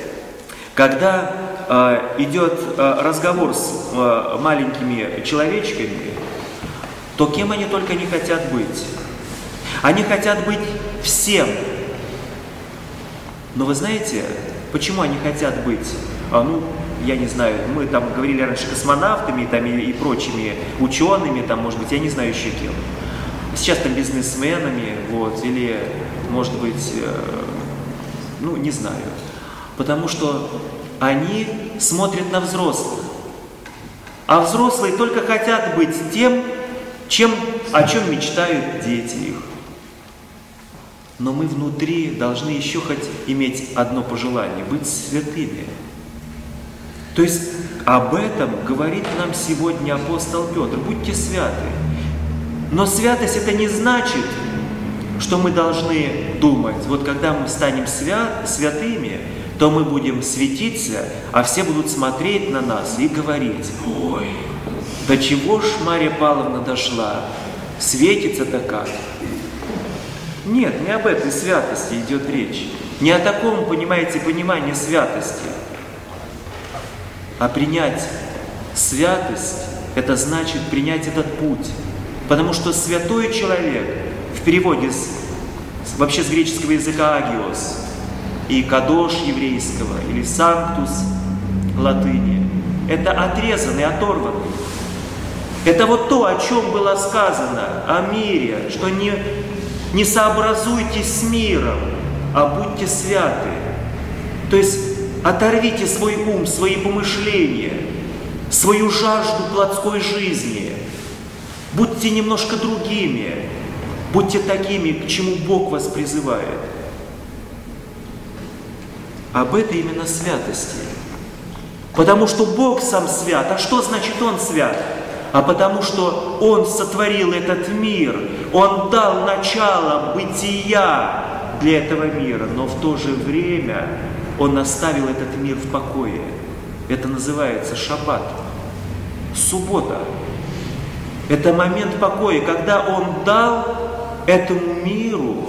когда идет разговор с маленькими человечками, то кем они только не хотят быть. Они хотят быть всем. Но вы знаете, почему они хотят быть? Я не знаю, мы там говорили раньше космонавтами там, и прочими учеными, там, может быть, я не знаю еще кем. Сейчас там бизнесменами, вот, или, может быть, не знаю. Потому что они смотрят на взрослых. А взрослые только хотят быть тем, о чем мечтают дети их. Но мы внутри должны еще хоть иметь одно пожелание – быть святыми. То есть об этом говорит нам сегодня апостол Петр. Будьте святы. Но святость это не значит, что мы должны думать, вот когда мы станем святыми, то мы будем светиться, а все будут смотреть на нас и говорить: ой, до чего ж Марья Павловна дошла, светится-то как. Нет, не об этой святости идет речь. Не о таком, понимаете, понимании святости. А принять святость, это значит принять этот путь. Потому что святой человек, в переводе вообще с греческого языка агиос, и кадош еврейского, или санктус латыни, это отрезанный, оторванный. Это вот то, о чем было сказано, о мире, что не сообразуйтесь с миром, а будьте святы. То есть оторвите свой ум, свои помышления, свою жажду плотской жизни. Будьте немножко другими, будьте такими, к чему Бог вас призывает. Об этой именно святости. Потому что Бог сам свят. А что значит Он свят? А потому что Он сотворил этот мир, Он дал начало бытия для этого мира, но в то же время Он оставил этот мир в покое. Это называется шаббат, суббота. Это момент покоя, когда Он дал этому миру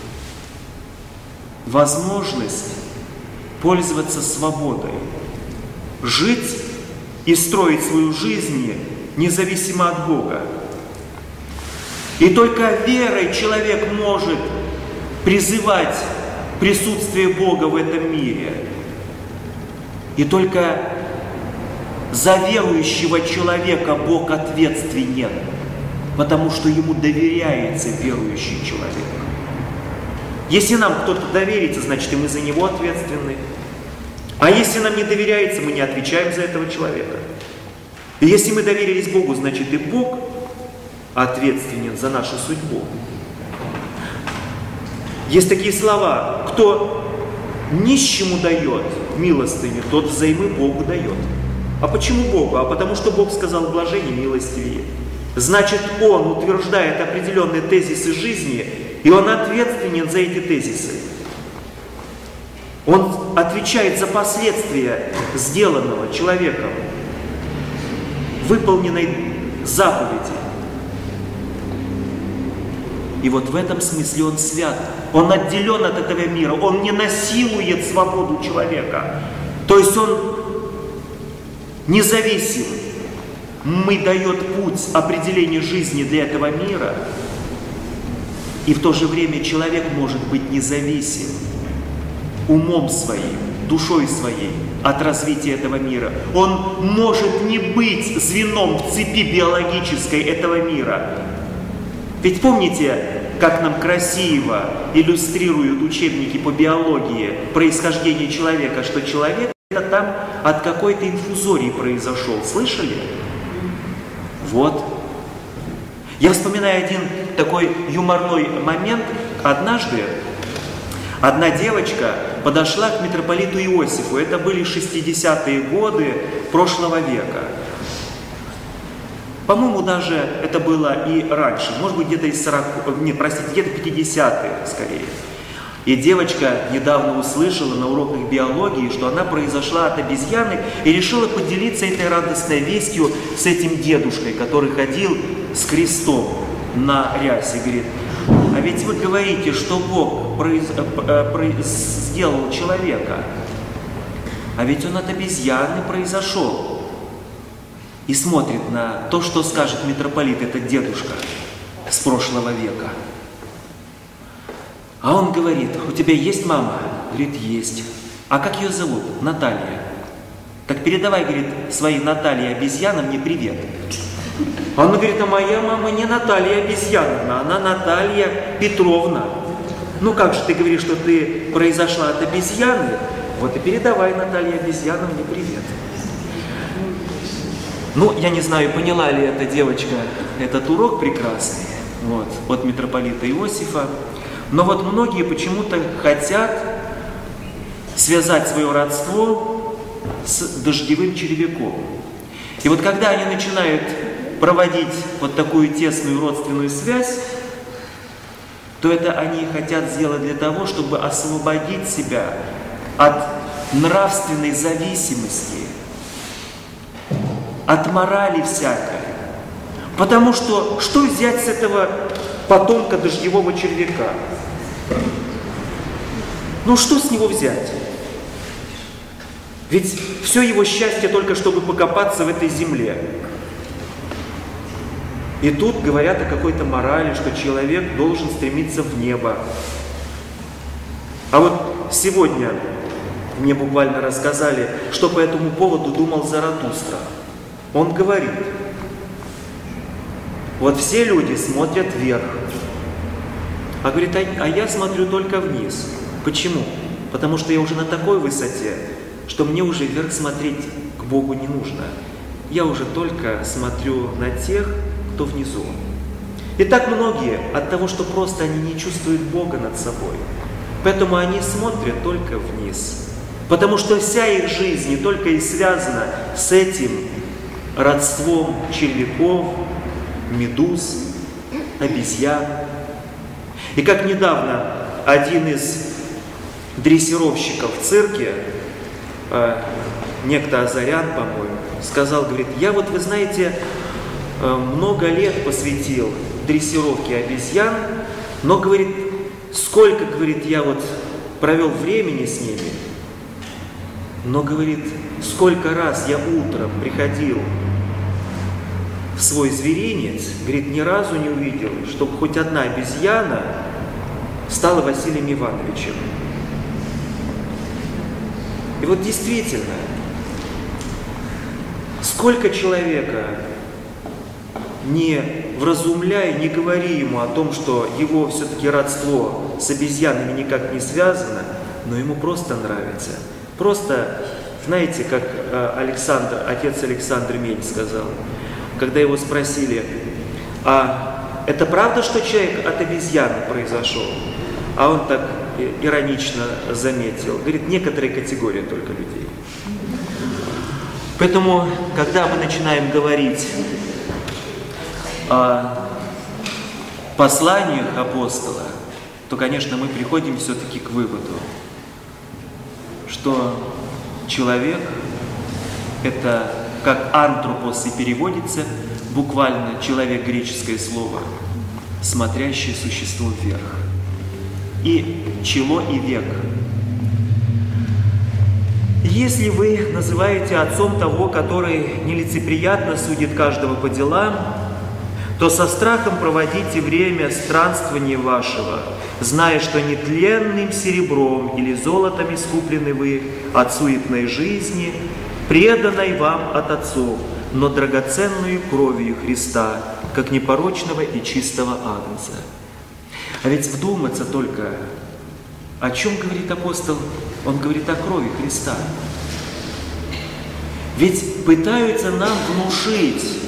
возможность пользоваться свободой, жить и строить свою жизнь независимо от Бога. И только верой человек может призывать присутствие Бога в этом мире. И только за верующего человека Бог ответственен, потому что ему доверяется верующий человек. Если нам кто-то доверится, значит и мы за него ответственны. А если нам не доверяется, мы не отвечаем за этого человека. И если мы доверились Богу, значит и Бог ответственен за нашу судьбу. Есть такие слова: кто нищему дает милостыню, тот взаймы Богу дает. А почему Богу? А потому что Бог сказал: блаженнее милостивее. Значит, Он утверждает определенные тезисы жизни, и Он ответственен за эти тезисы. Он отвечает за последствия сделанного человеком, выполненной заповеди. И вот в этом смысле Он свят. Он отделен от этого мира. Он не насилует свободу человека. То есть Он независим. Мы дает путь определения жизни для этого мира. И в то же время человек может быть независим умом своим, душой своей от развития этого мира. Он может не быть звеном в цепи биологической этого мира. Ведь помните, как нам красиво иллюстрируют учебники по биологии происхождение человека, что человек это там от какой-то инфузории произошел. Слышали? Вот. Я вспоминаю один такой юморной момент. Однажды одна девочка подошла к митрополиту Иосифу. Это были 60-е годы прошлого века. По-моему, даже это было и раньше. Может быть, где-то из 50-е скорее. И девочка недавно услышала на уроках биологии, что она произошла от обезьяны, и решила поделиться этой радостной вестью с этим дедушкой, который ходил с крестом на рясе. Говорит: а ведь вы говорите, что Бог сделал человека, а ведь он от обезьяны произошел. И смотрит на то, что скажет митрополит, этот дедушка с прошлого века. А он говорит: у тебя есть мама? Говорит: есть. А как ее зовут? Наталья. Так передавай, говорит, своей Наталье обезьяна мне привет. А он говорит: а моя мама не Наталья Обезьяновна, она Наталья Петровна. Ну как же ты говоришь, что ты произошла от обезьяны? Вот и передавай Наталье Обезьяновне мне привет. Ну, я не знаю, поняла ли эта девочка этот урок прекрасный от митрополита Иосифа. Но вот многие почему-то хотят связать свое родство с дождевым червяком. И вот когда они начинают проводить вот такую тесную родственную связь, то это они хотят сделать для того, чтобы освободить себя от нравственной зависимости, от морали всякой. Потому что взять с этого потомка дождевого червяка? Ну что с него взять? Ведь все его счастье только чтобы покопаться в этой земле. И тут говорят о какой-то морали, что человек должен стремиться в небо. А вот сегодня мне буквально рассказали, что по этому поводу думал Заратустра. Он говорит: вот все люди смотрят вверх, а говорит, а я смотрю только вниз. Почему? Потому что я уже на такой высоте, что мне уже вверх смотреть к Богу не нужно. Я уже только смотрю на тех, кто внизу. И так многие от того, что просто они не чувствуют Бога над собой. Поэтому они смотрят только вниз. Потому что вся их жизнь не только и связана с этим родством червяков, медуз, обезьян. И как недавно один из дрессировщиков в цирке, некто Азарян, по-моему, сказал, говорит, я вот, вы знаете, много лет посвятил дрессировке обезьян, но, говорит, сколько, говорит, я вот провел времени с ними, но, говорит, сколько раз я утром приходил в свой зверинец, говорит, ни разу не увидел, чтобы хоть одна обезьяна стала Василием Ивановичем. И вот действительно, сколько человека не вразумляй, не говори ему о том, что его все-таки родство с обезьянами никак не связано, но ему просто нравится. Просто, знаете, как отец Александр Мень сказал, когда его спросили, а это правда, что человек от обезьяны произошел? А он так иронично заметил, говорит, некоторые категории только людей. Поэтому, когда мы начинаем говорить о посланиях апостола, то, конечно, мы приходим все-таки к выводу, что человек – это, как антропос и переводится, буквально человек, греческое слово, смотрящее существо вверх. И чело, и век. Если вы называете отцом того, который нелицеприятно судит каждого по делам, то со страхом проводите время странствования вашего, зная, что нетленным серебром или золотом искуплены вы от суетной жизни, преданной вам от отцов, но драгоценную кровью Христа, как непорочного и чистого агнца. А ведь вдуматься только, о чем говорит апостол? Он говорит о крови Христа. Ведь пытаются нам внушить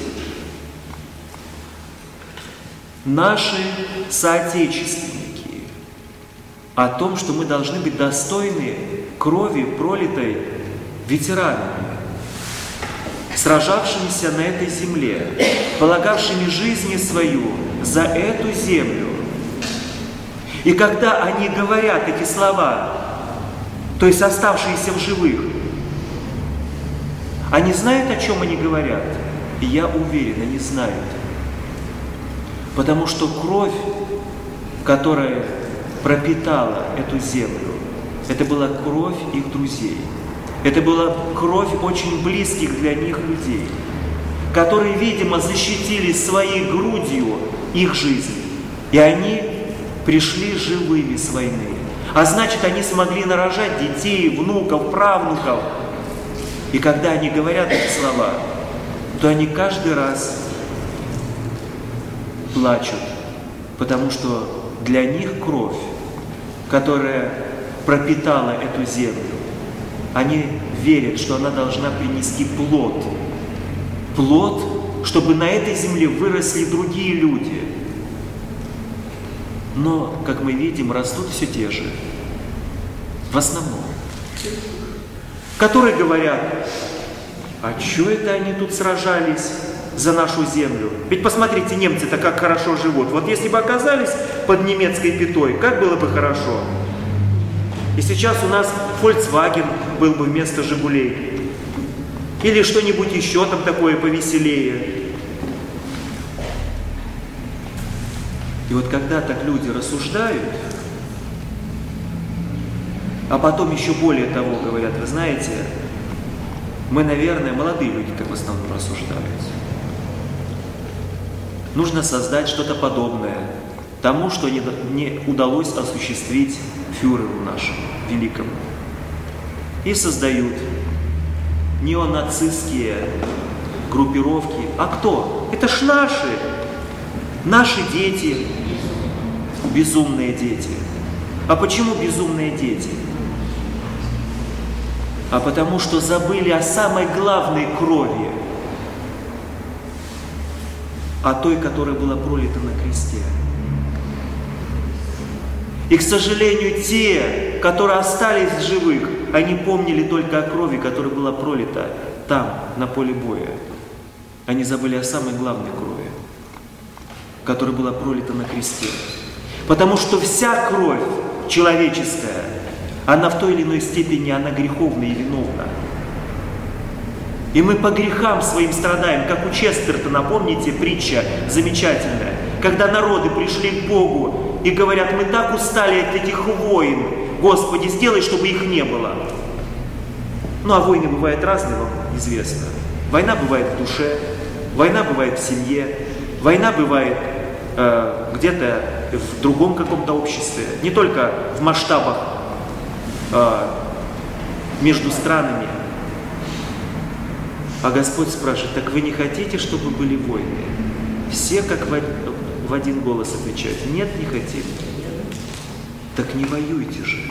наши соотечественники о том, что мы должны быть достойны крови, пролитой ветеранами, сражавшимися на этой земле, полагавшими жизнь свою за эту землю. И когда они говорят эти слова, то есть оставшиеся в живых, они знают, о чем они говорят? И я уверен, они знают. Потому что кровь, которая пропитала эту землю, это была кровь их друзей. Это была кровь очень близких для них людей, которые, видимо, защитили своей грудью их жизнь. И они пришли живыми с войны. А значит, они смогли нарожать детей, внуков, правнуков. И когда они говорят эти слова, то они каждый раз плачут, потому что для них кровь, которая пропитала эту землю, они верят, что она должна принести плод. Плод, чтобы на этой земле выросли другие люди. Но, как мы видим, растут все те же. В основном. которые говорят: а что это они тут сражались за нашу землю? Ведь посмотрите, немцы-то как хорошо живут. Вот если бы оказались под немецкой пятой, как было бы хорошо. И сейчас у нас Volkswagen был бы вместо Жигулей. Или что-нибудь еще там такое повеселее. И вот когда так люди рассуждают, а потом еще более того говорят: вы знаете, мы, наверное, молодые люди, как в основном рассуждают, нужно создать что-то подобное тому, что не удалось осуществить фюреру нашему великому. И создают неонацистские группировки. А кто? Это ж наши дети, безумные дети. А почему безумные дети? А потому что забыли о самой главной крови, о той, которая была пролита на кресте. И, к сожалению, те, которые остались в живых, они помнили только о крови, которая была пролита там, на поле боя. Они забыли о самой главной крови, которая была пролита на кресте. Потому что вся кровь человеческая, она в той или иной степени, она греховна и виновна. И мы по грехам своим страдаем, как у Честертона, помните, притча замечательная, когда народы пришли к Богу и говорят: мы так устали от этих войн, Господи, сделай, чтобы их не было. Ну а войны бывают разные, вам известно. Война бывает в душе, война бывает в семье, война бывает где-то в другом каком-то обществе, не только в масштабах между странами. А Господь спрашивает: так вы не хотите, чтобы были войны? Все как в один голос отвечают: нет, не хотим. Так не воюйте же.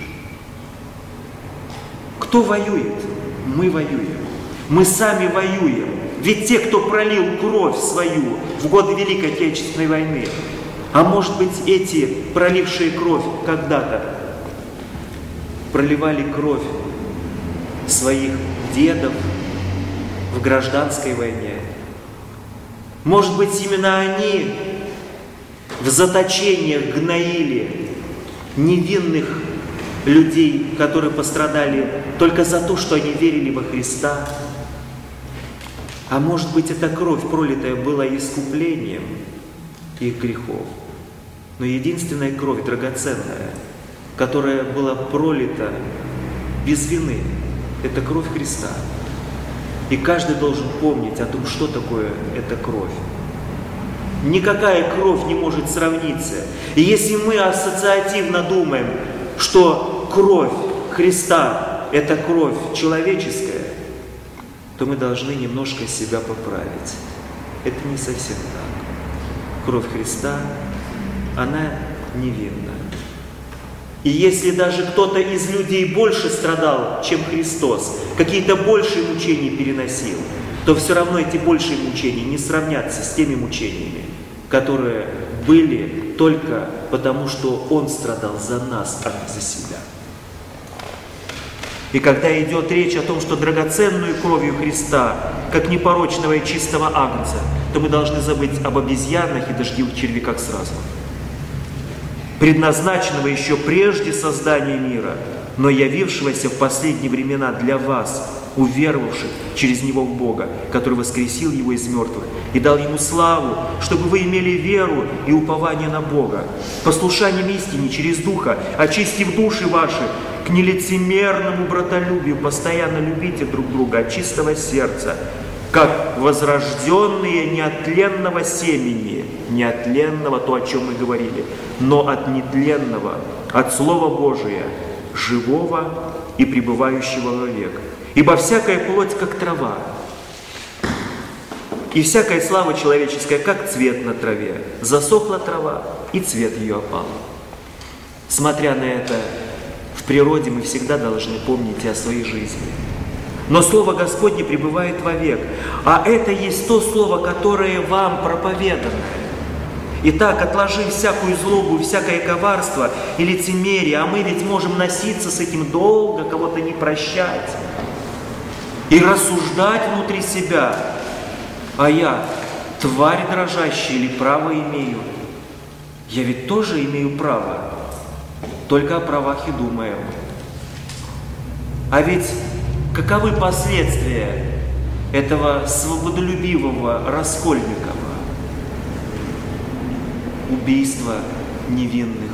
Кто воюет? Мы воюем. Мы сами воюем. Ведь те, кто пролил кровь свою в годы Великой Отечественной войны, а может быть, эти, пролившие кровь когда-то, проливали кровь своих дедов в гражданской войне. Может быть, именно они в заточениях гноили невинных людей, которые пострадали только за то, что они верили во Христа. А может быть, эта кровь, пролитая, была искуплением их грехов. Но единственная кровь, драгоценная, которая была пролита без вины, это кровь Христа. И каждый должен помнить о том, что такое эта кровь. Никакая кровь не может сравниться. И если мы ассоциативно думаем, что кровь Христа – это кровь человеческая, то мы должны немножко себя поправить. Это не совсем так. Кровь Христа, она невинна. И если даже кто-то из людей больше страдал, чем Христос, какие-то большие мучения переносил, то все равно эти большие мучения не сравнятся с теми мучениями, которые были только потому, что Он страдал за нас, а не за себя. И когда идет речь о том, что драгоценную кровью Христа, как непорочного и чистого агнца, то мы должны забыть об обезьянах и дождевых червяках сразу. Предназначенного еще прежде создания мира, но явившегося в последние времена для вас, уверовавших через Него в Бога, который воскресил Его из мертвых и дал Ему славу, чтобы вы имели веру и упование на Бога, послушанием истине через Духа, очистив души ваши к нелицемерному братолюбию, постоянно любите друг друга от чистого сердца, как возрожденные не от тленного семени, не от тленного, то, о чем мы говорили, но от нетленного, от Слова Божия, живого и пребывающего вовек. Ибо всякая плоть, как трава, и всякая слава человеческая, как цвет на траве. Засохла трава, и цвет ее опал. Смотря на это, в природе мы всегда должны помнить и о своей жизни. Но Слово Господне пребывает вовек, а это есть то Слово, которое вам проповедано. Итак, отложи всякую злобу, всякое коварство и лицемерие, а мы ведь можем носиться с этим долго, кого-то не прощать. и рассуждать внутри себя, а я тварь дрожащая или право имею? Я ведь тоже имею право, только о правах и думаю. А ведь каковы последствия этого свободолюбивого Раскольникова? Убийство невинных.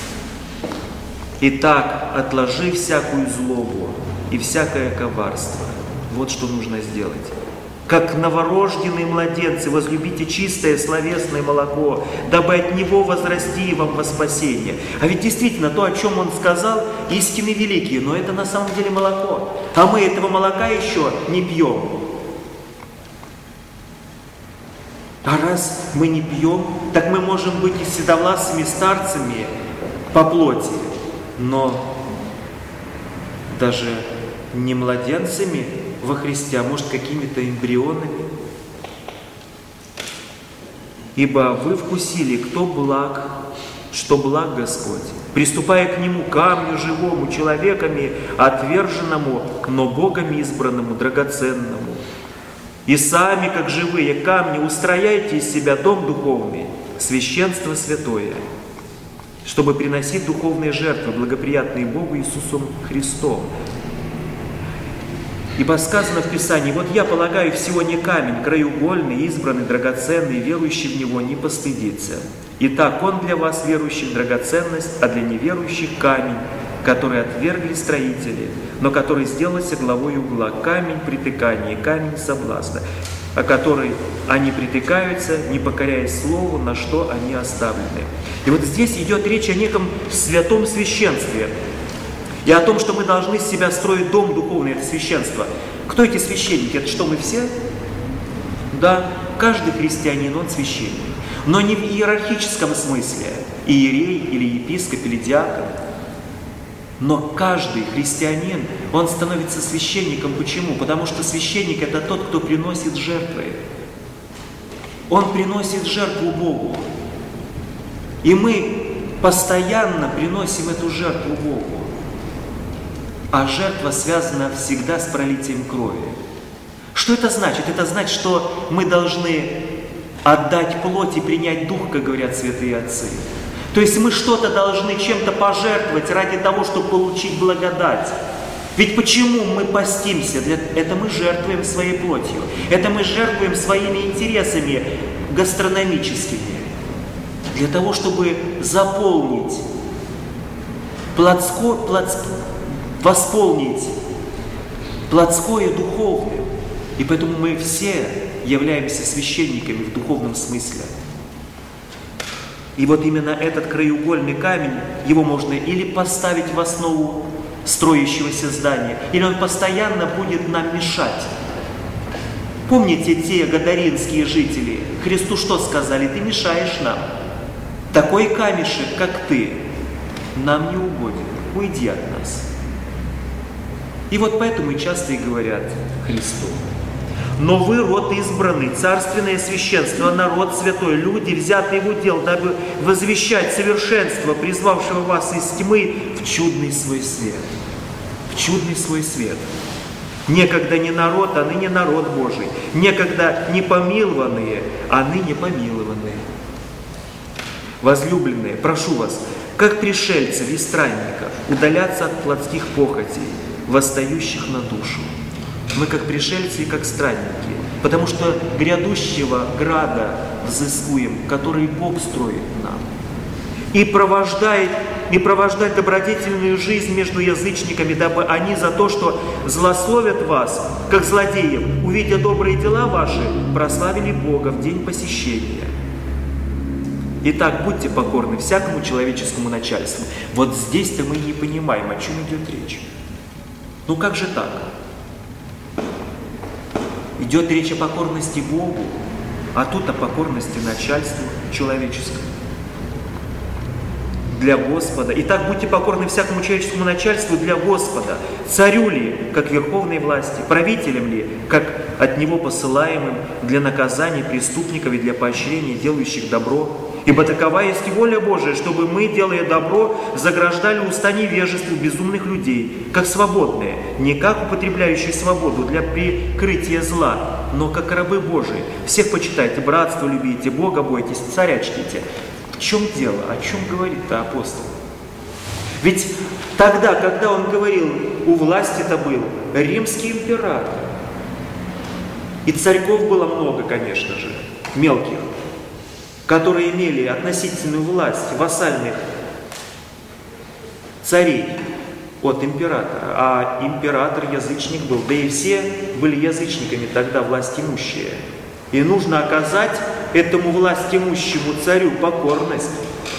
Итак, отложи всякую злобу и всякое коварство. Вот что нужно сделать. Как новорожденные младенцы, возлюбите чистое словесное молоко, дабы от него возрасти вам во спасение. А ведь действительно то, о чем он сказал, истины великие, но это на самом деле молоко. А мы этого молока еще не пьем. А раз мы не пьем, так мы можем быть и седовласыми старцами по плоти, но даже не младенцами во Христе, а может какими-то эмбрионами. Ибо вы вкусили, кто благ, что благ Господь, приступая к Нему, камню живому, человеками отверженному, но Богом избранному, драгоценному. И сами, как живые камни, устрояйте из себя дом духовный, священство святое, чтобы приносить духовные жертвы, благоприятные Богу Иисусом Христом. Ибо сказано в Писании: вот я полагаю всего не камень, краеугольный, избранный, драгоценный, верующий в него не постыдится. Итак, он для вас, верующих, драгоценность, а для неверующих камень, который отвергли строители, но который сделался главой угла, камень притыкания, камень соблазна, о который они притыкаются, не покоряясь слову, на что они оставлены. И вот здесь идет речь о неком святом священстве, и о том, что мы должны из себя строить дом духовный, это священство. Кто эти священники? Это что, мы все? Да, каждый христианин, он священник. Но не в иерархическом смысле, иерей или епископ или диакон. Но каждый христианин, он становится священником. Почему? Потому что священник – это тот, кто приносит жертвы. Он приносит жертву Богу. И мы постоянно приносим эту жертву Богу. А жертва связана всегда с пролитием крови. Что это значит? Это значит, что мы должны отдать плоть и принять дух, как говорят святые отцы. То есть мы что-то должны чем-то пожертвовать ради того, чтобы получить благодать. Ведь почему мы постимся? Это мы жертвуем своей плотью. Это мы жертвуем своими интересами гастрономическими. Для того, чтобы заполнить, восполнить плотское духовным. И поэтому мы все являемся священниками в духовном смысле. И вот именно этот краеугольный камень, его можно или поставить в основу строящегося здания, или он постоянно будет нам мешать. Помните те гадаринские жители? Христу что сказали? Ты мешаешь нам. Такой камешек, как ты, нам не угоден. Уйди от нас. И вот поэтому и часто и говорят Христу: но вы род избранный, царственное священство, народ святой, люди, взятые в удел, дабы возвещать совершенство, призвавшего вас из тьмы в чудный свой свет. В чудный свой свет. Некогда не народ, а ныне народ Божий. Некогда не помилованные, а ныне помилованные. Возлюбленные, прошу вас, как пришельцев и странников, удаляться от плотских похотей, восстающих на душу. Мы как пришельцы и как странники, потому что грядущего града взыскуем, который Бог строит нам. И провождать добродетельную жизнь между язычниками, дабы они за то, что злословят вас, как злодеев, увидя добрые дела ваши, прославили Бога в день посещения. Итак, будьте покорны всякому человеческому начальству. Вот здесь-то мы не понимаем, о чем идет речь. Ну как же так? Идет речь о покорности Богу, а тут о покорности начальству человеческому. Для Господа. Итак, будьте покорны всякому человеческому начальству для Господа. Царю ли, как верховной власти, правителям ли, как от Него посылаемым для наказания преступников и для поощрения делающих добро. Ибо такова есть и воля Божия, чтобы мы, делая добро, заграждали уста невежеству безумных людей, как свободные, не как употребляющие свободу для прикрытия зла, но как рабы Божии. Всех почитайте, братство любите, Бога бойтесь, царя чтите. В чем дело? О чем говорит-то апостол? Ведь тогда, когда он говорил, у власти-то был римский император. И царьков было много, конечно же, мелких, которые имели относительную власть вассальных царей от императора. А император язычник был, да и все были язычниками тогда властимущие. И нужно оказать этому властимущему царю покорность.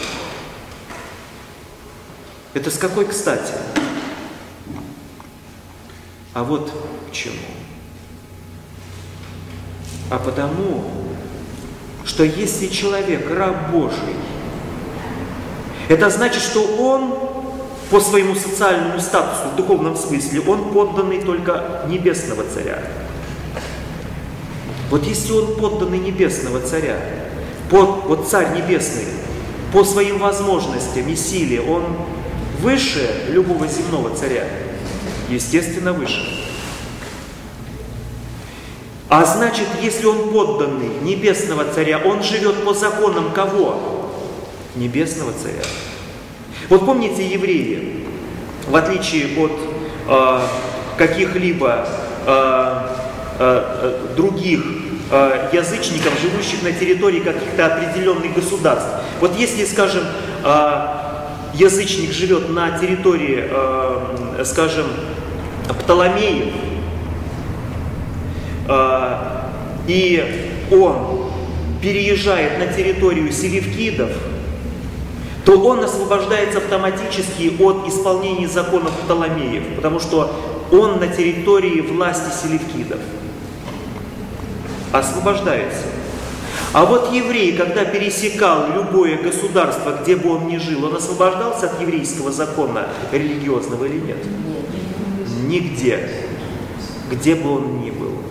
Это с какой кстати? А вот почему. А потому, что если человек раб Божий, это значит, что он по своему социальному статусу, в духовном смысле, он подданный только небесного царя. Вот если он подданный небесного царя, вот царь небесный, по своим возможностям и силе, он выше любого земного царя? Естественно, выше. А значит, если он подданный небесного царя, он живет по законам кого? Небесного царя. Вот помните, евреи, в отличие от каких-либо других язычников, живущих на территории каких-то определенных государств. Вот если, скажем, язычник живет на территории, скажем, Птоломеев, и он переезжает на территорию селевкидов, то он освобождается автоматически от исполнения законов Птоломеев, потому что он на территории власти селевкидов. Освобождается. А вот еврей, когда пересекал любое государство, где бы он ни жил, он освобождался от еврейского закона религиозного или нет? Нигде. Где бы он ни был.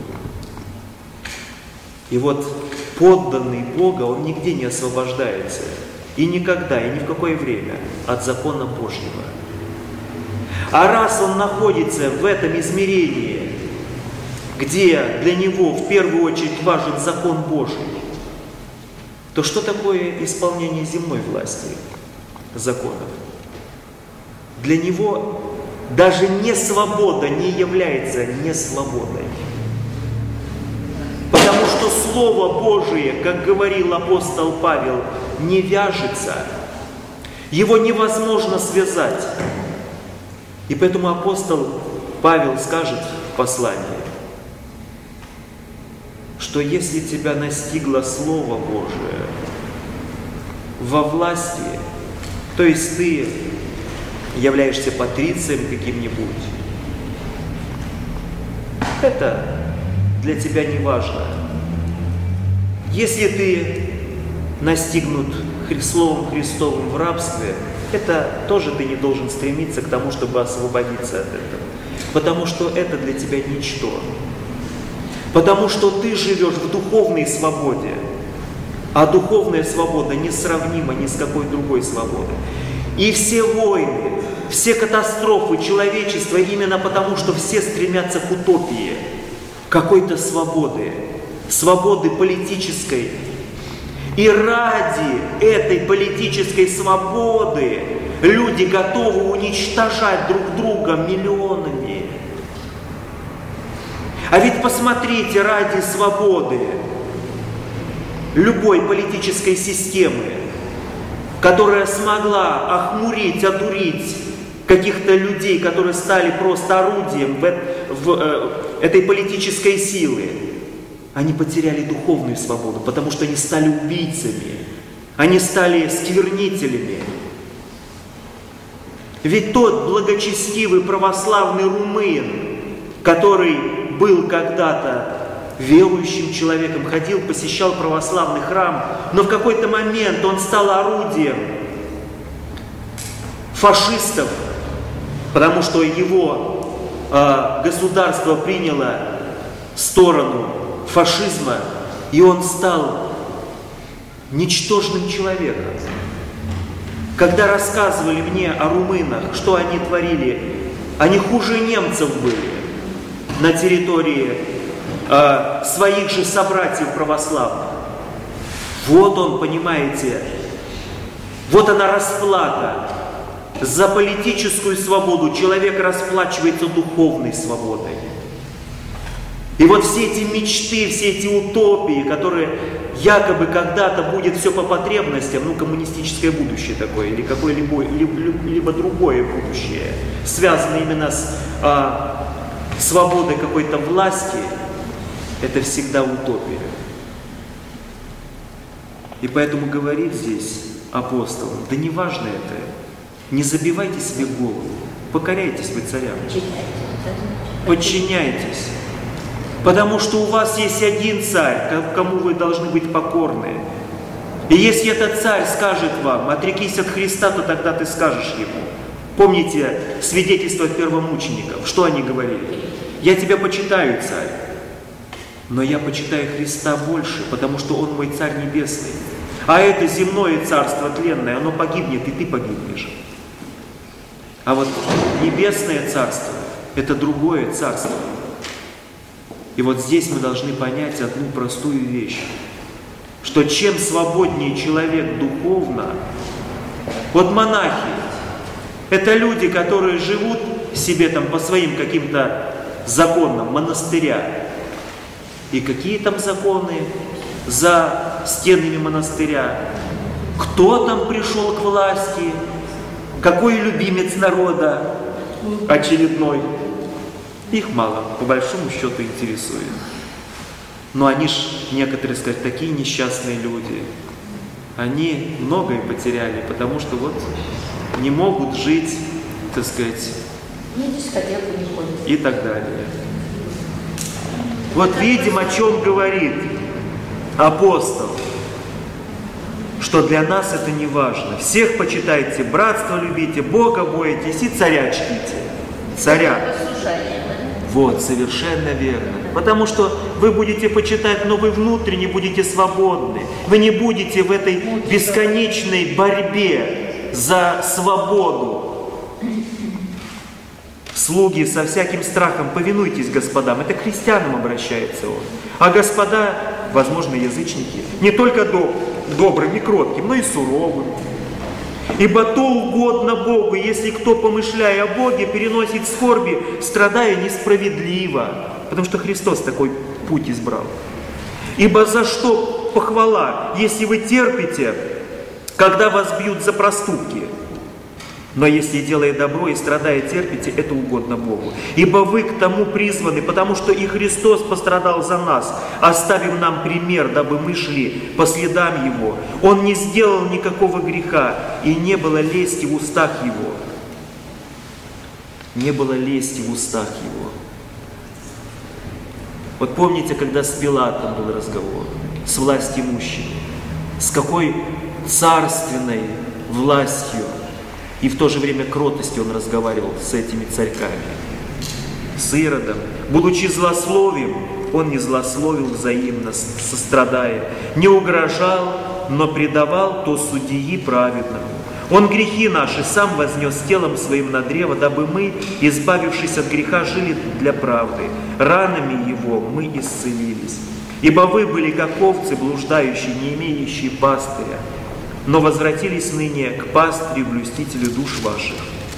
И вот подданный Бога, он нигде не освобождается. И никогда, и ни в какое время от закона Божьего. А раз он находится в этом измерении, где для него в первую очередь важен закон Божий, то что такое исполнение земной власти, законов? Для него даже несвобода не является несвободой. Потому что Слово Божие, как говорил апостол Павел, не вяжется, его невозможно связать. И поэтому апостол Павел скажет в послании, что если тебя настигло Слово Божие во власти, то есть ты являешься патрицием каким-нибудь, это для тебя не важно. Если ты настигнут Словом Христовым в рабстве, это тоже ты не должен стремиться к тому, чтобы освободиться от этого. Потому что это для тебя ничто. Потому что ты живешь в духовной свободе, а духовная свобода несравнима ни с какой другой свободой. И все войны, все катастрофы человечества именно потому, что все стремятся к утопии, какой-то свободы, свободы политической. И ради этой политической свободы люди готовы уничтожать друг друга миллионами. А ведь посмотрите, ради свободы любой политической системы, которая смогла охмурить, одурить каких-то людей, которые стали просто орудием этой политической силы, они потеряли духовную свободу, потому что они стали убийцами, они стали сквернителями. Ведь тот благочестивый православный румын, который был когда-то верующим человеком, ходил, посещал православный храм, но в какой-то момент он стал орудием фашистов, потому что его государство приняло сторону фашизма, и он стал ничтожным человеком. Когда рассказывали мне о румынах, что они творили, они хуже немцев были на территории своих же собратьев православных. Вот он, понимаете, вот она расплата. За политическую свободу человек расплачивается духовной свободой. И вот все эти мечты, все эти утопии, которые якобы когда-то будет все по потребностям, ну, коммунистическое будущее такое, или какое-либо другое будущее, связанное именно с свободой какой-то власти, это всегда утопия. И поэтому говорит здесь апостол, да не важно это, не забивайте себе голову, покоряйтесь вы царям, подчиняйтесь. Потому что у вас есть один царь, кому вы должны быть покорны. И если этот царь скажет вам, отрекись от Христа, то тогда ты скажешь ему. Помните свидетельство первомучеников, что они говорили? Я тебя почитаю, царь, но я почитаю Христа больше, потому что он мой царь небесный. А это земное царство тленное, оно погибнет, и ты погибнешь. А вот небесное царство – это другое царство. И вот здесь мы должны понять одну простую вещь, что чем свободнее человек духовно, вот монахи – это люди, которые живут себе там по своим каким-то законам монастыря. И какие там законы за стенами монастыря? Кто там пришел к власти? Какой любимец народа очередной? Их мало, по большому счету, интересует. Но они ж, некоторые сказать, такие несчастные люди. Они многое потеряли, потому что вот не могут жить, так сказать, и так далее. Вот видим, о чем говорит апостол, что для нас это не важно. Всех почитайте, братство любите, Бога бойтесь и царя чтите. Царя. Вот, совершенно верно. Потому что вы будете почитать, но вы внутренне будете свободны. Вы не будете в этой бесконечной борьбе за свободу. Слуги со всяким страхом, повинуйтесь господам. Это к христианам обращается он. А господа, возможно, язычники, не только добрым и кротким, но и суровым. Ибо то угодно Богу, если кто, помышляя о Боге, переносит скорби, страдая несправедливо. Потому что Христос такой путь избрал. Ибо за что похвала, если вы терпите, когда вас бьют за проступки? Но если, делая добро и страдая, терпите, это угодно Богу. Ибо вы к тому призваны, потому что и Христос пострадал за нас, оставив нам пример, дабы мы шли по следам Его. Он не сделал никакого греха, и не было лести в устах Его. Не было лести в устах Его. Вот помните, когда с Пилатом был разговор, с властимущими, с какой царственной властью и в то же время кротостью он разговаривал с этими царьками. С Иродом. Будучи злословием, он не злословил взаимно, сострадая, не угрожал, но предавал то судьи праведному. Он грехи наши сам вознес телом своим на древо, дабы мы, избавившись от греха, жили для правды. Ранами Его мы исцелились. Ибо вы были как овцы блуждающие, не имеющие пастыря, но возвратились ныне к пастырю, блюстителю душ ваших.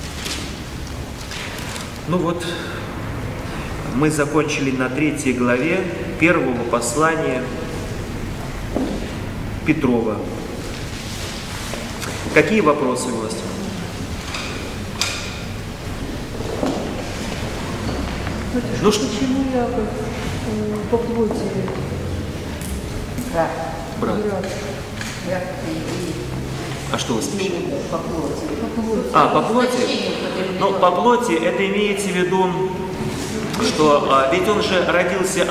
Ну вот, мы закончили на 3 главе первого послания Петрова. Какие вопросы у вас? Ну что? Почему я по плоти? Да. Брат. А что у вас пишет? По плоти. По плоти? Ну, по плоти это имеется в виду, что ведь он же родился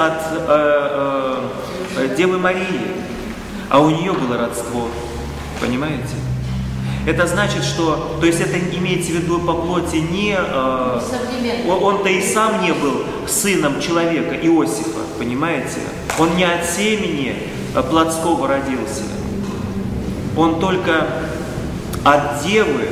от Девы Марии, а у нее было родство, понимаете? Это значит, что, то есть это имеется в виду по плоти не, он-то и сам не был сыном человека, Иосифа, понимаете? Он не от семени плотского родился. Он только от Девы,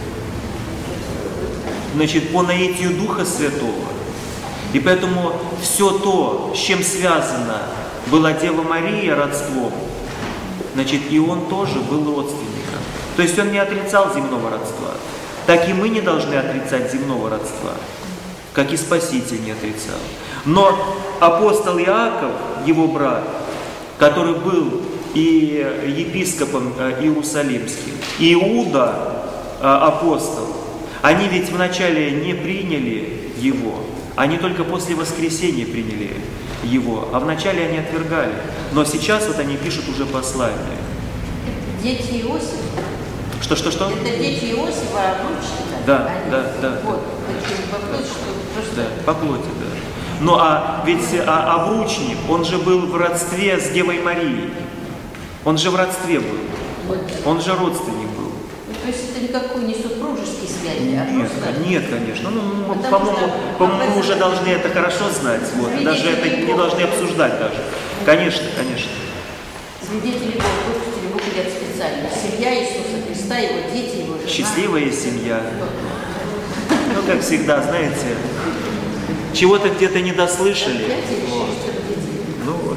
значит, по наитию Духа Святого. И поэтому все то, с чем связана была Дева Мария родством, значит, и он тоже был родственником. То есть он не отрицал земного родства. Так и мы не должны отрицать земного родства, как и Спаситель не отрицал. Но апостол Иаков, его брат, который был и епископом Иерусалимским, и Иуда, апостол, они ведь вначале не приняли его, они только после воскресения приняли его, а вначале они отвергали. Но сейчас вот они пишут уже послание. Дети Иосифа? Что? Это дети Иосифа, а внучки? Да. Вот, по плоти, что просто... Да, по плоти, да. Ну а ведь обручник, он же был в родстве с Девой Марией. Он же в родстве был. Он же родственник был. То есть это никакой не супружеский связи, а просто... Нет, конечно. Ну, по-моему, мы уже должны это хорошо знать. Вот. Даже это не должны обсуждать даже. Конечно. Свидетели Бога выпустили, выходят специально. Семья Иисуса Христа, его дети, его жена. Счастливая семья. Ну, как всегда, знаете, чего-то где-то не дослышали. Вот. Ну вот.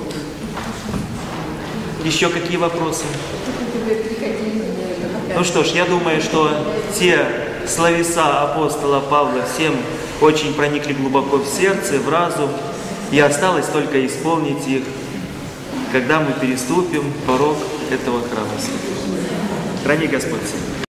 Еще какие вопросы? Ну что ж, я думаю, что те словеса апостола Павла всем очень проникли глубоко в сердце, в разум, и осталось только исполнить их, когда мы переступим порог этого храма. Храни Господь.